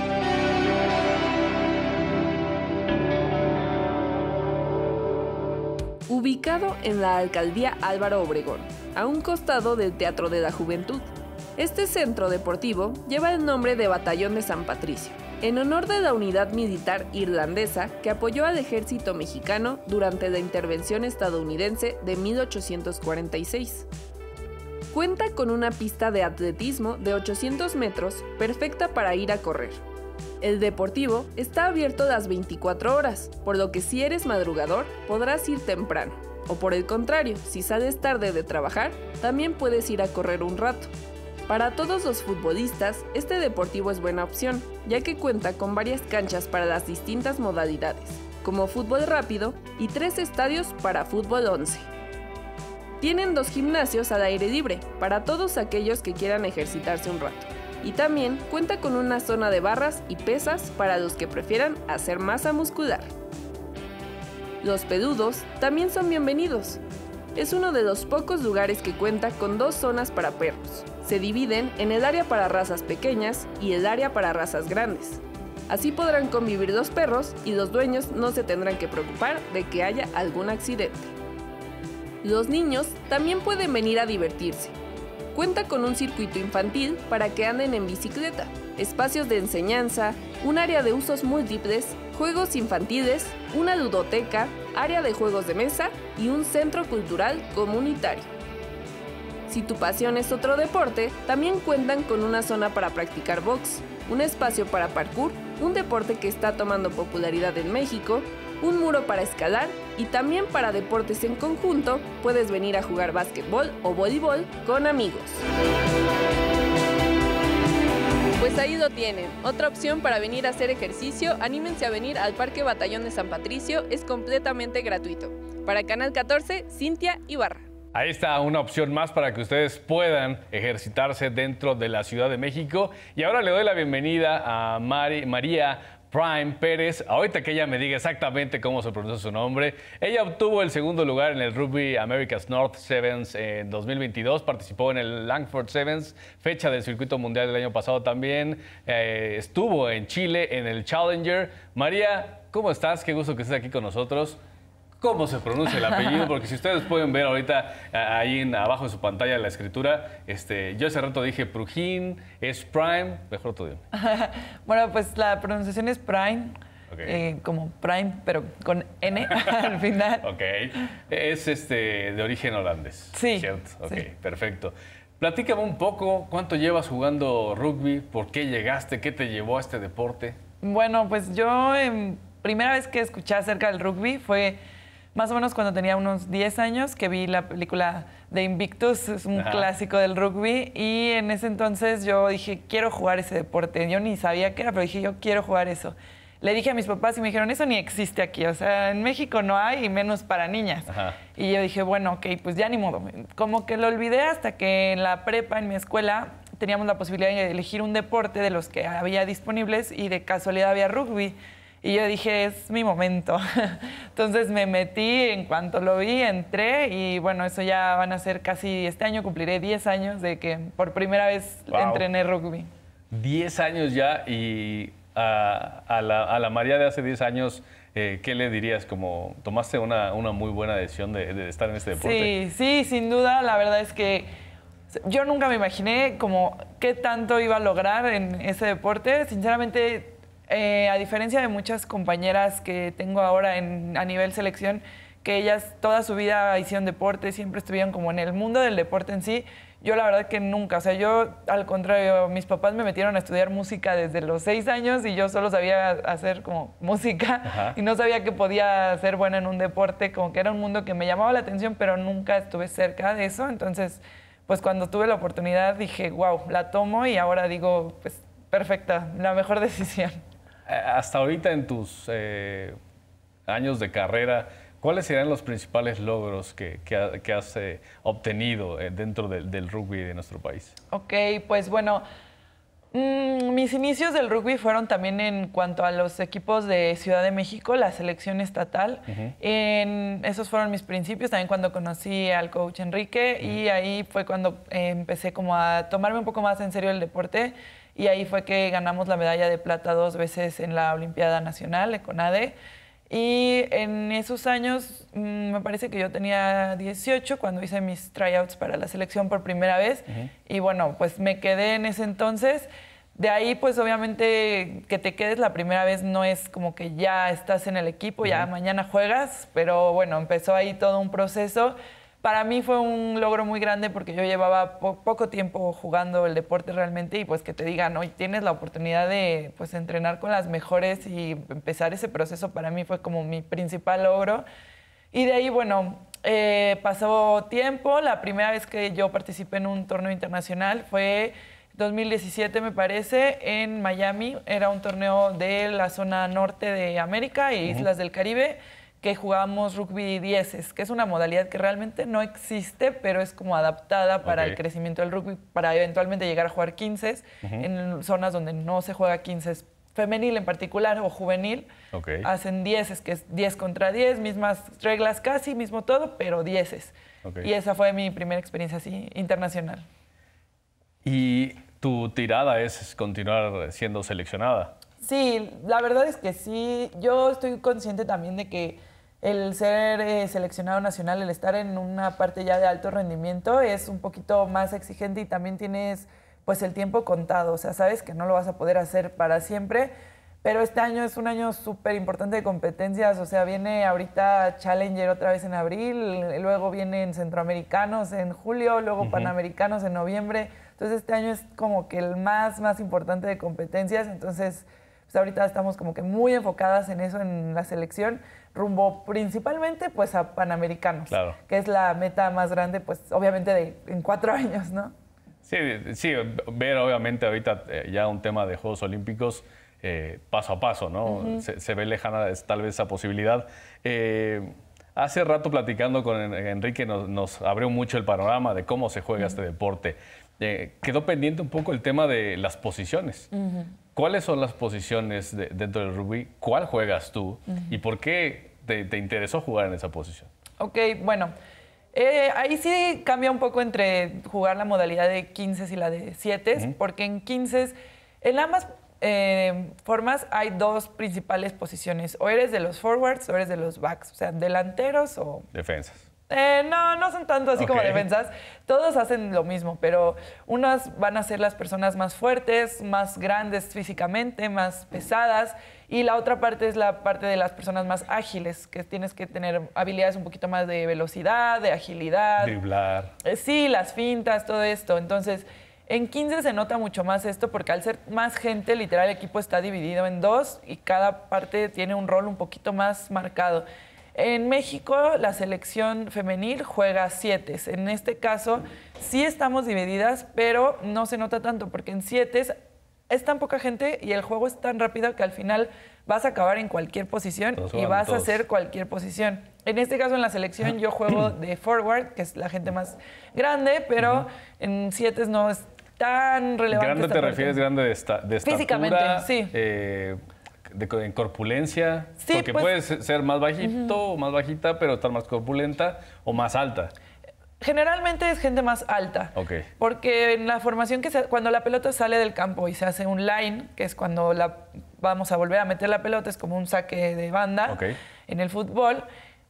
Ubicado en la alcaldía Álvaro Obregón, a un costado del Teatro de la Juventud. Este centro deportivo lleva el nombre de Batallón de San Patricio, en honor de la unidad militar irlandesa que apoyó al ejército mexicano durante la intervención estadounidense de mil ochocientos cuarenta y seis. Cuenta con una pista de atletismo de ochocientos metros perfecta para ir a correr. El deportivo está abierto las veinticuatro horas, por lo que si eres madrugador podrás ir temprano, o por el contrario, si sales tarde de trabajar, también puedes ir a correr un rato. Para todos los futbolistas, este deportivo es buena opción, ya que cuenta con varias canchas para las distintas modalidades, como fútbol rápido y tres estadios para fútbol once. Tienen dos gimnasios al aire libre, para todos aquellos que quieran ejercitarse un rato. Y también cuenta con una zona de barras y pesas para los que prefieran hacer masa muscular. Los peludos también son bienvenidos. Es uno de los pocos lugares que cuenta con dos zonas para perros. Se dividen en el área para razas pequeñas y el área para razas grandes. Así podrán convivir los perros y los dueños no se tendrán que preocupar de que haya algún accidente. Los niños también pueden venir a divertirse. Cuenta con un circuito infantil para que anden en bicicleta, espacios de enseñanza, un área de usos múltiples, juegos infantiles, una ludoteca, área de juegos de mesa y un centro cultural comunitario. Si tu pasión es otro deporte, también cuentan con una zona para practicar box, un espacio para parkour, un deporte que está tomando popularidad en México, un muro para escalar y también para deportes en conjunto puedes venir a jugar básquetbol o voleibol con amigos. Pues ahí lo tienen, otra opción para venir a hacer ejercicio, anímense a venir al Parque Batallón de San Patricio, es completamente gratuito. Para Canal catorce, Cintia Ibarra. Ahí está una opción más para que ustedes puedan ejercitarse dentro de la Ciudad de México. Y ahora le doy la bienvenida a Mari, María Prime Pérez. Ahorita que ella me diga exactamente cómo se pronuncia su nombre. Ella obtuvo el segundo lugar en el Rugby America's North Sevens en dos mil veintidós. Participó en el Langford Sevens, fecha del circuito mundial del año pasado también. Eh, estuvo en Chile en el Challenger. María, ¿cómo estás? Qué gusto que estés aquí con nosotros. ¿Cómo se pronuncia el apellido? Porque si ustedes pueden ver ahorita ahí en, abajo de su pantalla la escritura, este, yo hace rato dije Prujín, es Prime, mejor tú dime. Bueno, pues la pronunciación es Prime, okay. eh, como Prime, pero con N al final. Ok, es este, de origen holandés, sí, ¿cierto? Ok, sí. Perfecto. Platícame un poco, ¿cuánto llevas jugando rugby? ¿Por qué llegaste? ¿Qué te llevó a este deporte? Bueno, pues yo, eh, primera vez que escuché acerca del rugby fue más o menos cuando tenía unos diez años, que vi la película de Invictus, es un Ajá. clásico del rugby, y en ese entonces yo dije, quiero jugar ese deporte. Yo ni sabía qué era, pero dije, yo quiero jugar eso. Le dije a mis papás y me dijeron, eso ni existe aquí, o sea, en México no hay, y menos para niñas. Ajá. Y yo dije, bueno, ok, pues ya ni modo. Como que lo olvidé hasta que en la prepa, en mi escuela, teníamos la posibilidad de elegir un deporte de los que había disponibles, y de casualidad había rugby. Y yo dije, es mi momento. Entonces me metí, en cuanto lo vi, entré y bueno, eso ya van a ser casi, este año cumpliré diez años de que por primera vez wow. entrené rugby. diez años ya y a, a, la, a la María de hace diez años, eh, ¿qué le dirías? Como tomaste una, una muy buena decisión de, de estar en este deporte. Sí, sí, sin duda. La verdad es que yo nunca me imaginé como qué tanto iba a lograr en ese deporte. Sinceramente, Eh, a diferencia de muchas compañeras que tengo ahora en, a nivel selección, que ellas toda su vida hicieron deporte, siempre estuvieron como en el mundo del deporte en sí, yo la verdad que nunca. O sea, yo al contrario, mis papás me metieron a estudiar música desde los seis años y yo solo sabía hacer como música Ajá. y no sabía que podía ser buena en un deporte, como que era un mundo que me llamaba la atención, pero nunca estuve cerca de eso. Entonces, pues cuando tuve la oportunidad dije, wow, la tomo y ahora digo, pues perfecta, la mejor decisión. Hasta ahorita en tus eh, años de carrera, ¿cuáles serían los principales logros que, que, que has eh, obtenido eh, dentro de, del rugby de nuestro país? Ok, pues bueno, mmm, mis inicios del rugby fueron también en cuanto a los equipos de Ciudad de México, la selección estatal. Uh-huh. en, esos fueron mis principios, también cuando conocí al coach Enrique, uh-huh. y ahí fue cuando eh, empecé como a tomarme un poco más en serio el deporte. Y ahí fue que ganamos la medalla de plata dos veces en la Olimpiada Nacional de CONADE. Y en esos años, mmm, me parece que yo tenía dieciocho cuando hice mis tryouts para la selección por primera vez. Uh-huh. Y bueno, pues me quedé en ese entonces. De ahí, pues obviamente que te quedes la primera vez no es como que ya estás en el equipo, uh-huh. ya mañana juegas. Pero bueno, empezó ahí todo un proceso. Para mí fue un logro muy grande porque yo llevaba po poco tiempo jugando el deporte realmente y pues que te digan, hoy tienes la oportunidad de pues entrenar con las mejores y empezar ese proceso para mí fue como mi principal logro. Y de ahí, bueno, eh, pasó tiempo. La primera vez que yo participé en un torneo internacional fue dos mil diecisiete, me parece, en Miami. Era un torneo de la zona norte de América e Islas uh-huh. del Caribe, que jugábamos rugby dieces, que es una modalidad que realmente no existe, pero es como adaptada para okay. el crecimiento del rugby, para eventualmente llegar a jugar quinces uh-huh. en zonas donde no se juega quinces femenil en particular o juvenil. Okay. Hacen dieces, que es diez contra diez, mismas reglas casi, mismo todo, pero dieces. Okay. Y esa fue mi primera experiencia así internacional. ¿Y tu tirada es continuar siendo seleccionada? Sí, la verdad es que sí. Yo estoy consciente también de que el ser eh, seleccionado nacional, el estar en una parte ya de alto rendimiento es un poquito más exigente y también tienes pues el tiempo contado. O sea, sabes que no lo vas a poder hacer para siempre, Pero este año es un año súper importante de competencias, o sea, viene ahorita Challenger otra vez en abril, luego vienen Centroamericanos en julio, luego uh-huh. Panamericanos en noviembre. Entonces este año es como que el más, más importante de competencias, entonces pues ahorita estamos como que muy enfocadas en eso, en la selección, rumbo principalmente pues a Panamericanos, claro. que es la meta más grande, pues obviamente de, en cuatro años, ¿no? Sí, sí, ver obviamente ahorita ya un tema de Juegos Olímpicos, Eh, paso a paso, ¿no? Uh-huh. se, se ve lejana tal vez esa posibilidad. Eh, hace rato platicando con Enrique nos, nos abrió mucho el panorama de cómo se juega uh-huh. este deporte. Eh, quedó pendiente un poco el tema de las posiciones. Uh-huh. ¿Cuáles son las posiciones de, dentro del rugby? ¿Cuál juegas tú? Uh-huh. ¿Y por qué te, te interesó jugar en esa posición? Ok, bueno, eh, ahí sí cambia un poco entre jugar la modalidad de quince y la de siete, uh-huh. porque en quince, en ambas Eh, formas hay dos principales posiciones. O eres de los forwards o eres de los backs. O sea, delanteros o... Defensas. Eh, no, no son tanto así okay. como defensas. Todos hacen lo mismo, pero unas van a ser las personas más fuertes, más grandes físicamente, más pesadas. Y la otra parte es la parte de las personas más ágiles, que tienes que tener habilidades un poquito más de velocidad, de agilidad. Driblar. Eh, sí, las fintas, todo esto. Entonces... En quince se nota mucho más esto porque al ser más gente, literal, el equipo está dividido en dos y cada parte tiene un rol un poquito más marcado. En México, la selección femenil juega siete. En este caso, sí estamos divididas, pero no se nota tanto porque en siete es tan poca gente y el juego es tan rápido que al final vas a acabar en cualquier posición todos y vas todos. a hacer cualquier posición. En este caso, en la selección, yo juego de forward, que es la gente más grande, pero uh-huh. en siete no es tan relevante. ¿Grande te parte. refieres grande de, esta, de estatura? Físicamente, sí. Eh, de, de corpulencia. Sí, porque pues, puedes ser más bajito uh-huh. o más bajita, pero estar más corpulenta o más alta. Generalmente es gente más alta. Okay. Porque en la formación, que se, cuando la pelota sale del campo y se hace un line, que es cuando la, vamos a volver a meter la pelota, es como un saque de banda okay. en el fútbol.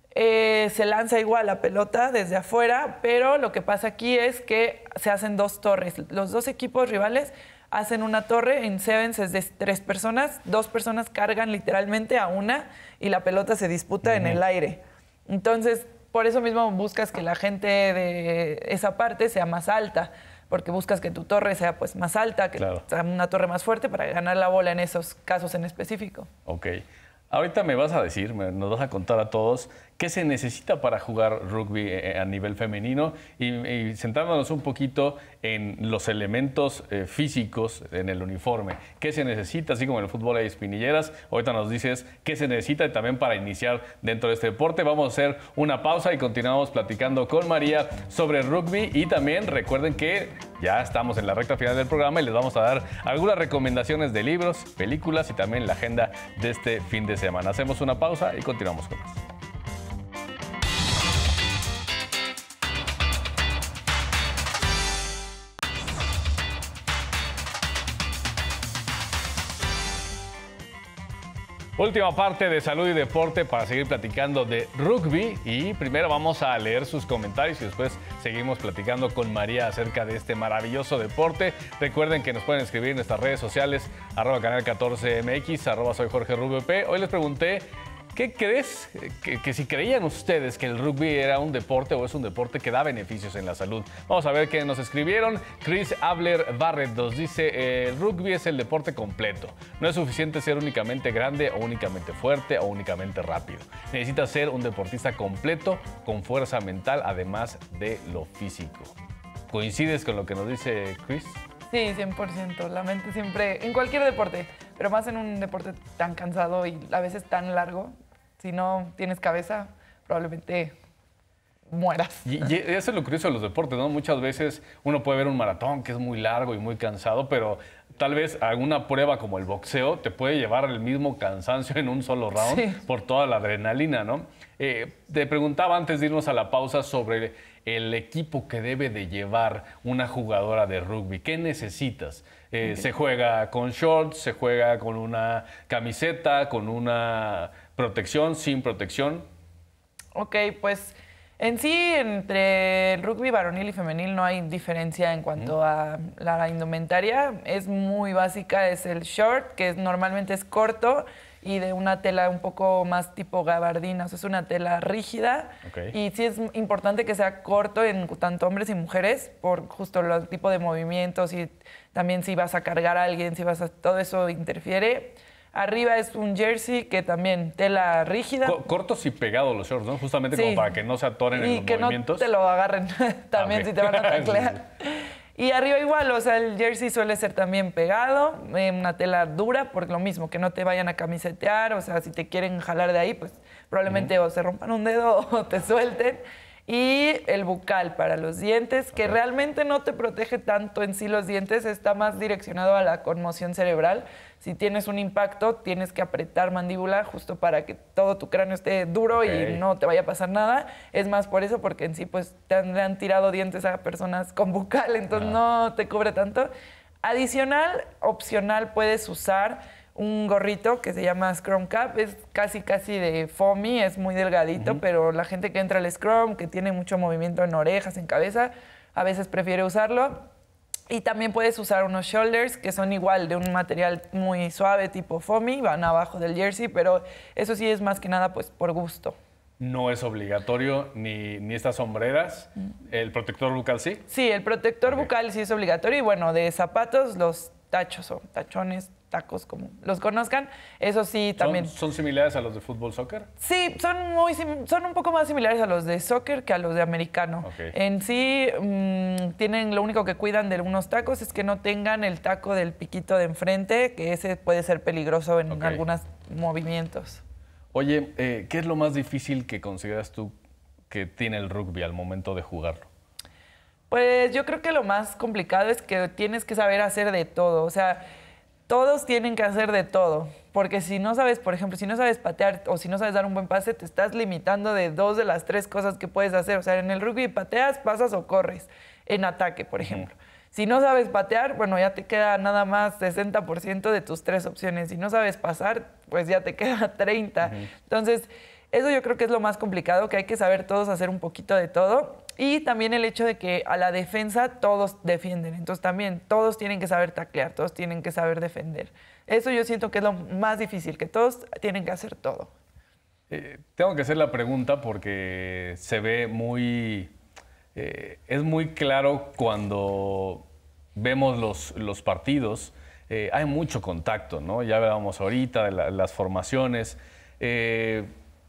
Eh, se lanza igual la pelota desde afuera, pero lo que pasa aquí es que se hacen dos torres. Los dos equipos rivales hacen una torre, en sevens es de tres personas, dos personas cargan literalmente a una y la pelota se disputa uh-huh. en el aire. Entonces, por eso mismo buscas que la gente de esa parte sea más alta, porque buscas que tu torre sea pues más alta, que claro. sea una torre más fuerte para ganar la bola en esos casos en específico. Ok. Ahorita me vas a decir, nos vas a contar a todos qué se necesita para jugar rugby a nivel femenino y, y centrándonos un poquito en los elementos eh, físicos en el uniforme. ¿Qué se necesita? Así como en el fútbol hay espinilleras, ahorita nos dices qué se necesita y también para iniciar dentro de este deporte. Vamos a hacer una pausa y continuamos platicando con María sobre rugby y también recuerden que ya estamos en la recta final del programa y les vamos a dar algunas recomendaciones de libros, películas y también la agenda de este fin de semana. Hacemos una pausa y continuamos con más. Última parte de Salud y Deporte para seguir platicando de rugby y primero vamos a leer sus comentarios y después seguimos platicando con María acerca de este maravilloso deporte. Recuerden que nos pueden escribir en nuestras redes sociales, arroba canal catorce M X, arroba soy Jorge Rubio P. Hoy les pregunté, ¿qué crees? Que, que si creían ustedes que el rugby era un deporte o es un deporte que da beneficios en la salud. Vamos a ver qué nos escribieron. Chris Abler Barrett nos dice, el rugby es el deporte completo. No es suficiente ser únicamente grande o únicamente fuerte o únicamente rápido. Necesitas ser un deportista completo con fuerza mental, además de lo físico. ¿Coincides con lo que nos dice Chris? Sí, cien por ciento. La mente siempre, en cualquier deporte, pero más en un deporte tan cansado y a veces tan largo. Si no tienes cabeza, probablemente mueras. Y, y eso es lo curioso de los deportes, ¿no? Muchas veces uno puede ver un maratón que es muy largo y muy cansado, pero tal vez alguna prueba como el boxeo te puede llevar el mismo cansancio en un solo round sí. por toda la adrenalina, ¿no? Eh, te preguntaba antes de irnos a la pausa sobre el equipo que debe de llevar una jugadora de rugby. ¿Qué necesitas? Eh, okay. ¿Se juega con shorts? ¿Se juega con una camiseta? ¿Con una protección? ¿Sin protección? Ok, pues En sí, entre el rugby varonil y femenil no hay diferencia en cuanto a la indumentaria. Es muy básica, es el short, que es, normalmente es corto y de una tela un poco más tipo gabardina, o sea, es una tela rígida. Okay. Y sí es importante que sea corto en tanto hombres y mujeres por justo el tipo de movimientos y también si vas a cargar a alguien, si vas a... todo eso interfiere. Arriba es un jersey que también tela rígida. Co- cortos y pegados los shorts, ¿no? Justamente Sí. como para que no se atoren en Y los que movimientos. no te lo agarren también Ah, ok. si te van a taclear. Y arriba igual, o sea, el jersey suele ser también pegado, eh, una tela dura, por lo mismo, que no te vayan a camisetear, o sea, si te quieren jalar de ahí, pues probablemente o se rompan un dedo o te suelten. Y el bucal para los dientes, que realmente no te protege tanto en sí los dientes, está más direccionado a la conmoción cerebral. Si tienes un impacto, tienes que apretar mandíbula justo para que todo tu cráneo esté duro Ok. y no te vaya a pasar nada. Es más por eso, porque en sí pues te han, le han tirado dientes a personas con bucal, entonces Ah. no te cubre tanto. Adicional, opcional, puedes usar un gorrito que se llama Scrum Cap, es casi casi de foamy, es muy delgadito, Ujú. pero la gente que entra al Scrum, que tiene mucho movimiento en orejas, en cabeza, a veces prefiere usarlo. Y también puedes usar unos shoulders que son igual de un material muy suave, tipo foamy, van abajo del jersey, pero eso sí es más que nada pues por gusto. No es obligatorio ni, ni estas sombreras. ¿El protector bucal sí? Sí, el protector Ok. bucal sí es obligatorio y bueno, de zapatos, los tachos o tachones, tacos, como los conozcan, eso sí también. ¿Son, son similares a los de fútbol soccer? Sí, son, muy, sim- son un poco más similares a los de soccer que a los de americano. Ok. En sí, mm, tienen, lo único que cuidan de unos tacos es que no tengan el taco del piquito de enfrente, que ese puede ser peligroso en Ok. algunos movimientos. Oye, eh, ¿qué es lo más difícil que consideras tú que tiene el rugby al momento de jugarlo? Pues yo creo que lo más complicado es que tienes que saber hacer de todo. O sea, todos tienen que hacer de todo. Porque si no sabes, por ejemplo, si no sabes patear o si no sabes dar un buen pase, te estás limitando de dos de las tres cosas que puedes hacer. O sea, en el rugby pateas, pasas o corres. En ataque, por ejemplo. Si no sabes patear, bueno, ya te queda nada más sesenta por ciento de tus tres opciones. Si no sabes pasar, pues ya te queda treinta. Entonces, eso yo creo que es lo más complicado, que hay que saber todos hacer un poquito de todo. Y también el hecho de que a la defensa todos defienden. Entonces también todos tienen que saber taclear, todos tienen que saber defender. Eso yo siento que es lo más difícil, que todos tienen que hacer todo. Eh, tengo que hacer la pregunta porque se ve muy... eh, es muy claro cuando vemos los, los partidos. Eh, hay mucho contacto, ¿no? Ya hablábamos ahorita de la- las formaciones. Eh,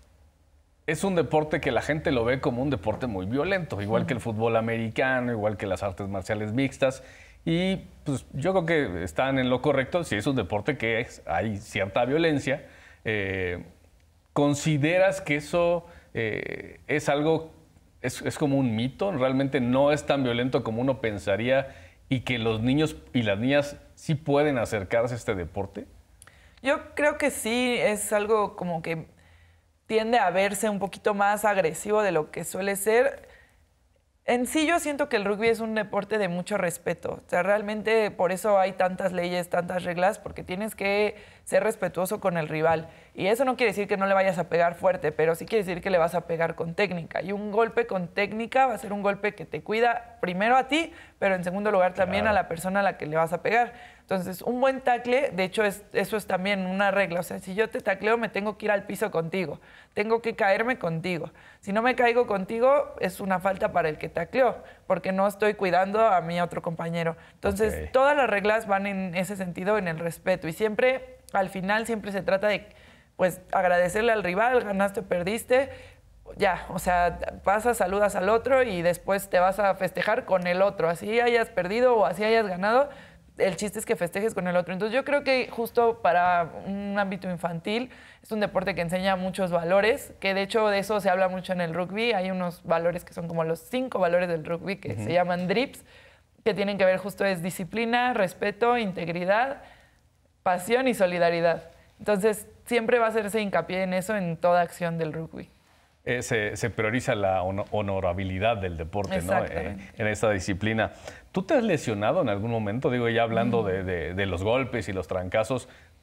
es un deporte que la gente lo ve como un deporte muy violento, igual que el fútbol americano, igual que las artes marciales mixtas. Y pues yo creo que están en lo correcto. Si es un deporte que es- hay cierta violencia, eh, ¿consideras que eso eh, es algo, es, es como un mito? ¿Realmente no es tan violento como uno pensaría y que los niños y las niñas sí pueden acercarse a este deporte? Yo creo que sí, es algo como que tiende a verse un poquito más agresivo de lo que suele ser. En sí yo siento que el rugby es un deporte de mucho respeto. O sea, realmente por eso hay tantas leyes, tantas reglas, porque tienes que ser respetuoso con el rival. Y eso no quiere decir que no le vayas a pegar fuerte, pero sí quiere decir que le vas a pegar con técnica. Y un golpe con técnica va a ser un golpe que te cuida primero a ti, pero en segundo lugar también Claro. a la persona a la que le vas a pegar. Entonces, un buen tackle, de hecho, es, eso es también una regla. O sea, si yo te tacleo, me tengo que ir al piso contigo. Tengo que caerme contigo. Si no me caigo contigo, es una falta para el que tacleó, porque no estoy cuidando a mi otro compañero. Entonces, Ok. todas las reglas van en ese sentido, en el respeto. Y siempre, al final, siempre se trata de, pues, agradecerle al rival, ganaste o perdiste. Ya, o sea, pasas, saludas al otro y después te vas a festejar con el otro. Así hayas perdido o así hayas ganado, el chiste es que festejes con el otro. Entonces yo creo que justo para un ámbito infantil es un deporte que enseña muchos valores, que de hecho de eso se habla mucho en el rugby. Hay unos valores que son como los cinco valores del rugby que se llaman DRIPS, que tienen que ver justo es disciplina, respeto, integridad, pasión y solidaridad. Entonces siempre va a hacerse hincapié en eso en toda acción del rugby. Eh, se, se prioriza la hono- honorabilidad del deporte, ¿no? Exactamente. Eh, en esta disciplina. ¿Tú te has lesionado en algún momento? Digo, ya hablando de, de- de los golpes y los trancazos,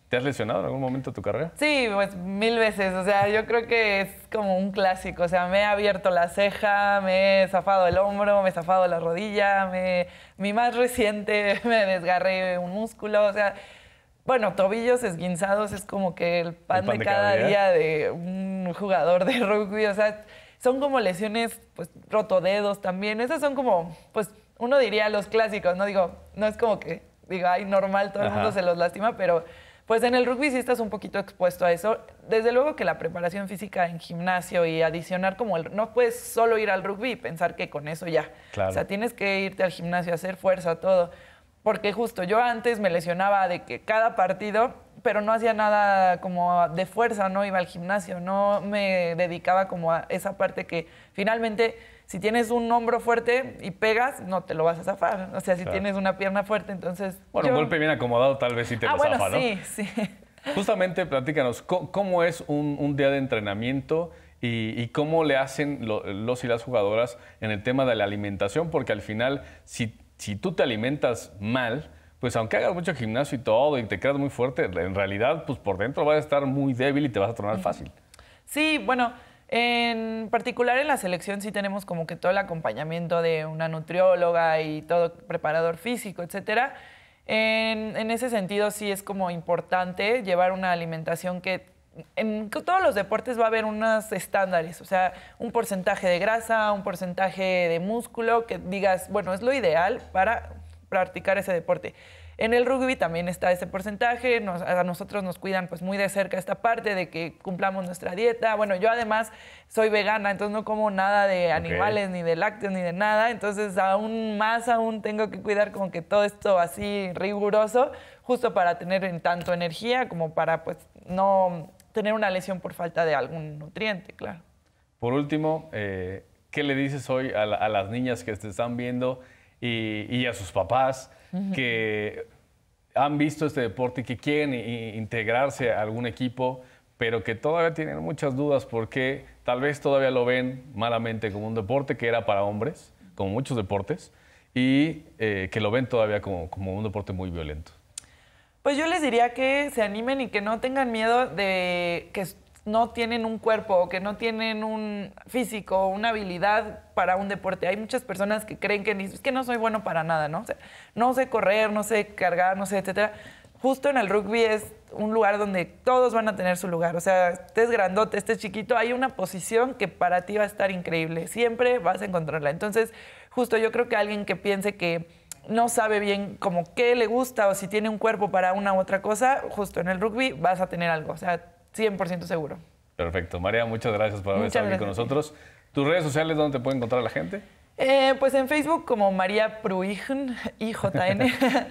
¿Te has lesionado en algún momento de tu carrera? Sí, pues mil veces. O sea, yo creo que es como un clásico. O sea, me he abierto la ceja, me he zafado el hombro, me he zafado la rodilla, me... mi más reciente me desgarré un músculo. O sea, bueno, tobillos esguinzados es como que el pan, el pan de, de cada, cada día. día de un jugador de rugby. O sea, son como lesiones, pues, rotodedos también. Esas son como, pues, uno diría los clásicos, ¿no? Digo, no es como que, digo, ay, normal, todo el Ajá. mundo se los lastima, pero... Pues en el rugby sí estás un poquito expuesto a eso. Desde luego que la preparación física en gimnasio y adicionar como el... No puedes solo ir al rugby y pensar que con eso ya. Claro. O sea, tienes que irte al gimnasio a hacer fuerza, todo. Porque justo yo antes me lesionaba de que cada partido, pero no hacía nada como de fuerza, no iba al gimnasio, no me dedicaba como a esa parte que finalmente... Si tienes un hombro fuerte y pegas, no te lo vas a zafar. O sea, si claro. tienes una pierna fuerte, entonces... Bueno, yo... un golpe bien acomodado tal vez sí te ah, lo bueno, zafa, ¿no? sí, sí. Justamente, platícanos, ¿cómo es un, un día de entrenamiento y, y cómo le hacen lo, los y las jugadoras en el tema de la alimentación? Porque al final, si, si tú te alimentas mal, pues aunque hagas mucho gimnasio y todo y te quedas muy fuerte, en realidad, pues por dentro vas a estar muy débil y te vas a tornar fácil. Sí, bueno... En particular en la selección sí tenemos como que todo el acompañamiento de una nutrióloga y todo preparador físico, etcétera. En, en ese sentido sí es como importante llevar una alimentación que en todos los deportes va a haber unos estándares, o sea, un porcentaje de grasa, un porcentaje de músculo que digas, bueno, es lo ideal para practicar ese deporte. En el rugby también está ese porcentaje, nos, a nosotros nos cuidan pues muy de cerca esta parte de que cumplamos nuestra dieta. Bueno, yo además soy vegana, entonces no como nada de animales, okay. ni de lácteos, ni de nada, entonces aún más aún tengo que cuidar como que todo esto así riguroso, justo para tener en tanto energía como para pues no tener una lesión por falta de algún nutriente, claro. Por último, eh, ¿qué le dices hoy a, la, a las niñas que te están viendo y, y a sus papás que han visto este deporte y que quieren integrarse a algún equipo, pero que todavía tienen muchas dudas porque tal vez todavía lo ven malamente como un deporte que era para hombres, como muchos deportes, y eh, que lo ven todavía como, como un deporte muy violento? Pues yo les diría que se animen y que no tengan miedo de que no tienen un cuerpo o que no tienen un físico, una habilidad para un deporte. Hay muchas personas que creen que, ni, es que no soy bueno para nada, ¿no? O sea, no sé correr, no sé cargar, no sé, etcétera. Justo en el rugby es un lugar donde todos van a tener su lugar. O sea, estés grandote, estés chiquito, hay una posición que para ti va a estar increíble. Siempre vas a encontrarla. Entonces, justo yo creo que alguien que piense que no sabe bien como qué le gusta o si tiene un cuerpo para una u otra cosa, justo en el rugby vas a tener algo. O sea, cien por ciento seguro. Perfecto. María, muchas gracias por haber estado aquí con nosotros. ¿Tus redes sociales dónde te puede encontrar la gente? Eh, pues en Facebook como María Pruijn, I J N.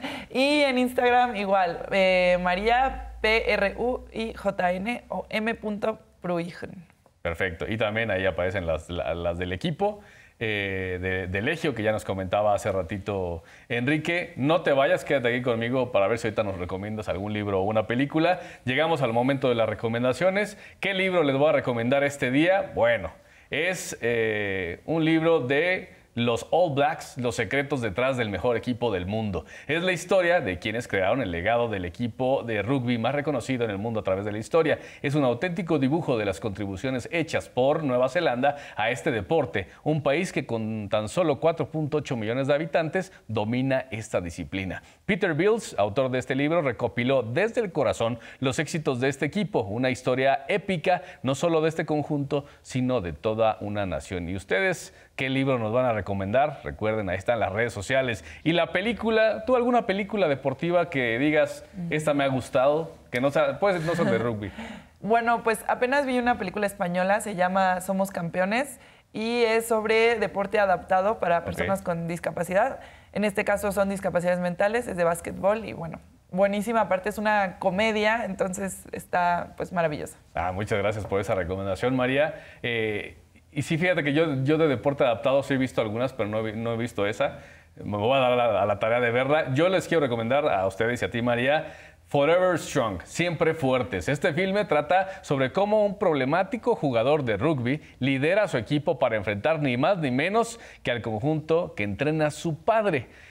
Y en Instagram igual, eh, María P R U I J N o M. Pruijn. Perfecto. Y también ahí aparecen las, las, las del equipo. Eh, de, de Legio, que ya nos comentaba hace ratito Enrique. No te vayas, quédate aquí conmigo para ver si ahorita nos recomiendas algún libro o una película. Llegamos al momento de las recomendaciones. ¿Qué libro les voy a recomendar este día? Bueno, es eh, un libro de los All Blacks, los secretos detrás del mejor equipo del mundo. Es la historia de quienes crearon el legado del equipo de rugby más reconocido en el mundo a través de la historia. Es un auténtico dibujo de las contribuciones hechas por Nueva Zelanda a este deporte, un país que con tan solo cuatro punto ocho millones de habitantes domina esta disciplina. Peter Bills, autor de este libro, recopiló desde el corazón los éxitos de este equipo, una historia épica no solo de este conjunto, sino de toda una nación. ¿Y ustedes qué libro nos van a recomendar? recomendar? Recuerden, ahí están las redes sociales. Y la película, ¿tú alguna película deportiva que digas, esta me ha gustado? Que no sea, pues no son de rugby. Bueno, pues apenas vi una película española, se llama Somos Campeones, y es sobre deporte adaptado para personas okay. con discapacidad. En este caso son discapacidades mentales, es de básquetbol y bueno, buenísima. Aparte es una comedia, entonces está pues maravillosa. Ah, muchas gracias por esa recomendación, María. Eh, Y sí, fíjate que yo, yo de deporte adaptado sí he visto algunas, pero no he, no he visto esa. Me voy a dar a la, a la tarea de verla. Yo les quiero recomendar a ustedes y a ti, María, Forever Strong, Siempre Fuertes. Este filme trata sobre cómo un problemático jugador de rugby lidera a su equipo para enfrentar ni más ni menos que al conjunto que entrena su padre.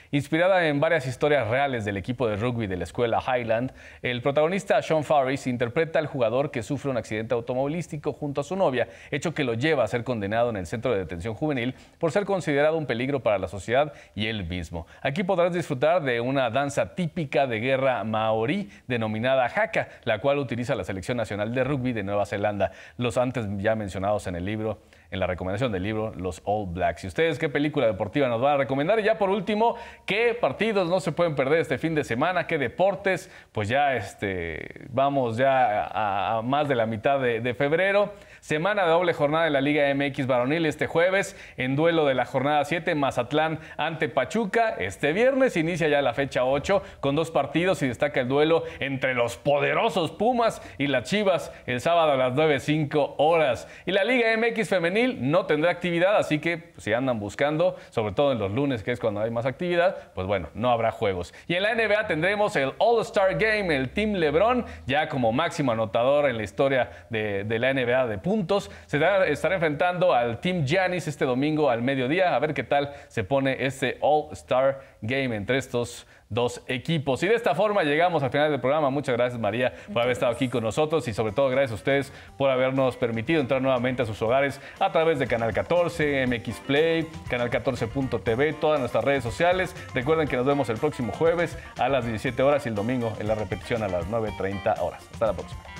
Inspirada en varias historias reales del equipo de rugby de la escuela Highland, el protagonista Sean Farris interpreta al jugador que sufre un accidente automovilístico junto a su novia, hecho que lo lleva a ser condenado en el centro de detención juvenil por ser considerado un peligro para la sociedad y él mismo. Aquí podrás disfrutar de una danza típica de guerra maorí denominada haka, la cual utiliza la Selección Nacional de Rugby de Nueva Zelanda, los antes ya mencionados en el libro, en la recomendación del libro, los All Blacks. ¿Y ustedes qué película deportiva nos van a recomendar? Y ya por último, ¿qué partidos no se pueden perder este fin de semana? ¿Qué deportes? Pues ya este, vamos ya a, a más de la mitad de, de febrero. Semana de doble jornada en la Liga M X varonil este jueves, en duelo de la jornada siete, Mazatlán ante Pachuca. Este viernes inicia ya la fecha ocho con dos partidos y destaca el duelo entre los poderosos Pumas y las Chivas el sábado a las nueve cinco horas. Y la Liga M X femenil no tendrá actividad, así que pues, si andan buscando, sobre todo en los lunes, que es cuando hay más actividad, pues bueno, no habrá juegos. Y en la N B A tendremos el All-Star Game, el Team LeBron, ya como máximo anotador en la historia de, de la N B A de puntos. Se estará enfrentando al Team Giannis este domingo al mediodía, a ver qué tal se pone este All-Star Game entre estos dos equipos. Y de esta forma llegamos al final del programa. Muchas gracias, María, por haber estado aquí con nosotros y sobre todo gracias a ustedes por habernos permitido entrar nuevamente a sus hogares a través de Canal catorce, M X Play, canal catorce punto t v, todas nuestras redes sociales. Recuerden que nos vemos el próximo jueves a las diecisiete horas y el domingo en la repetición a las nueve treinta horas. Hasta la próxima.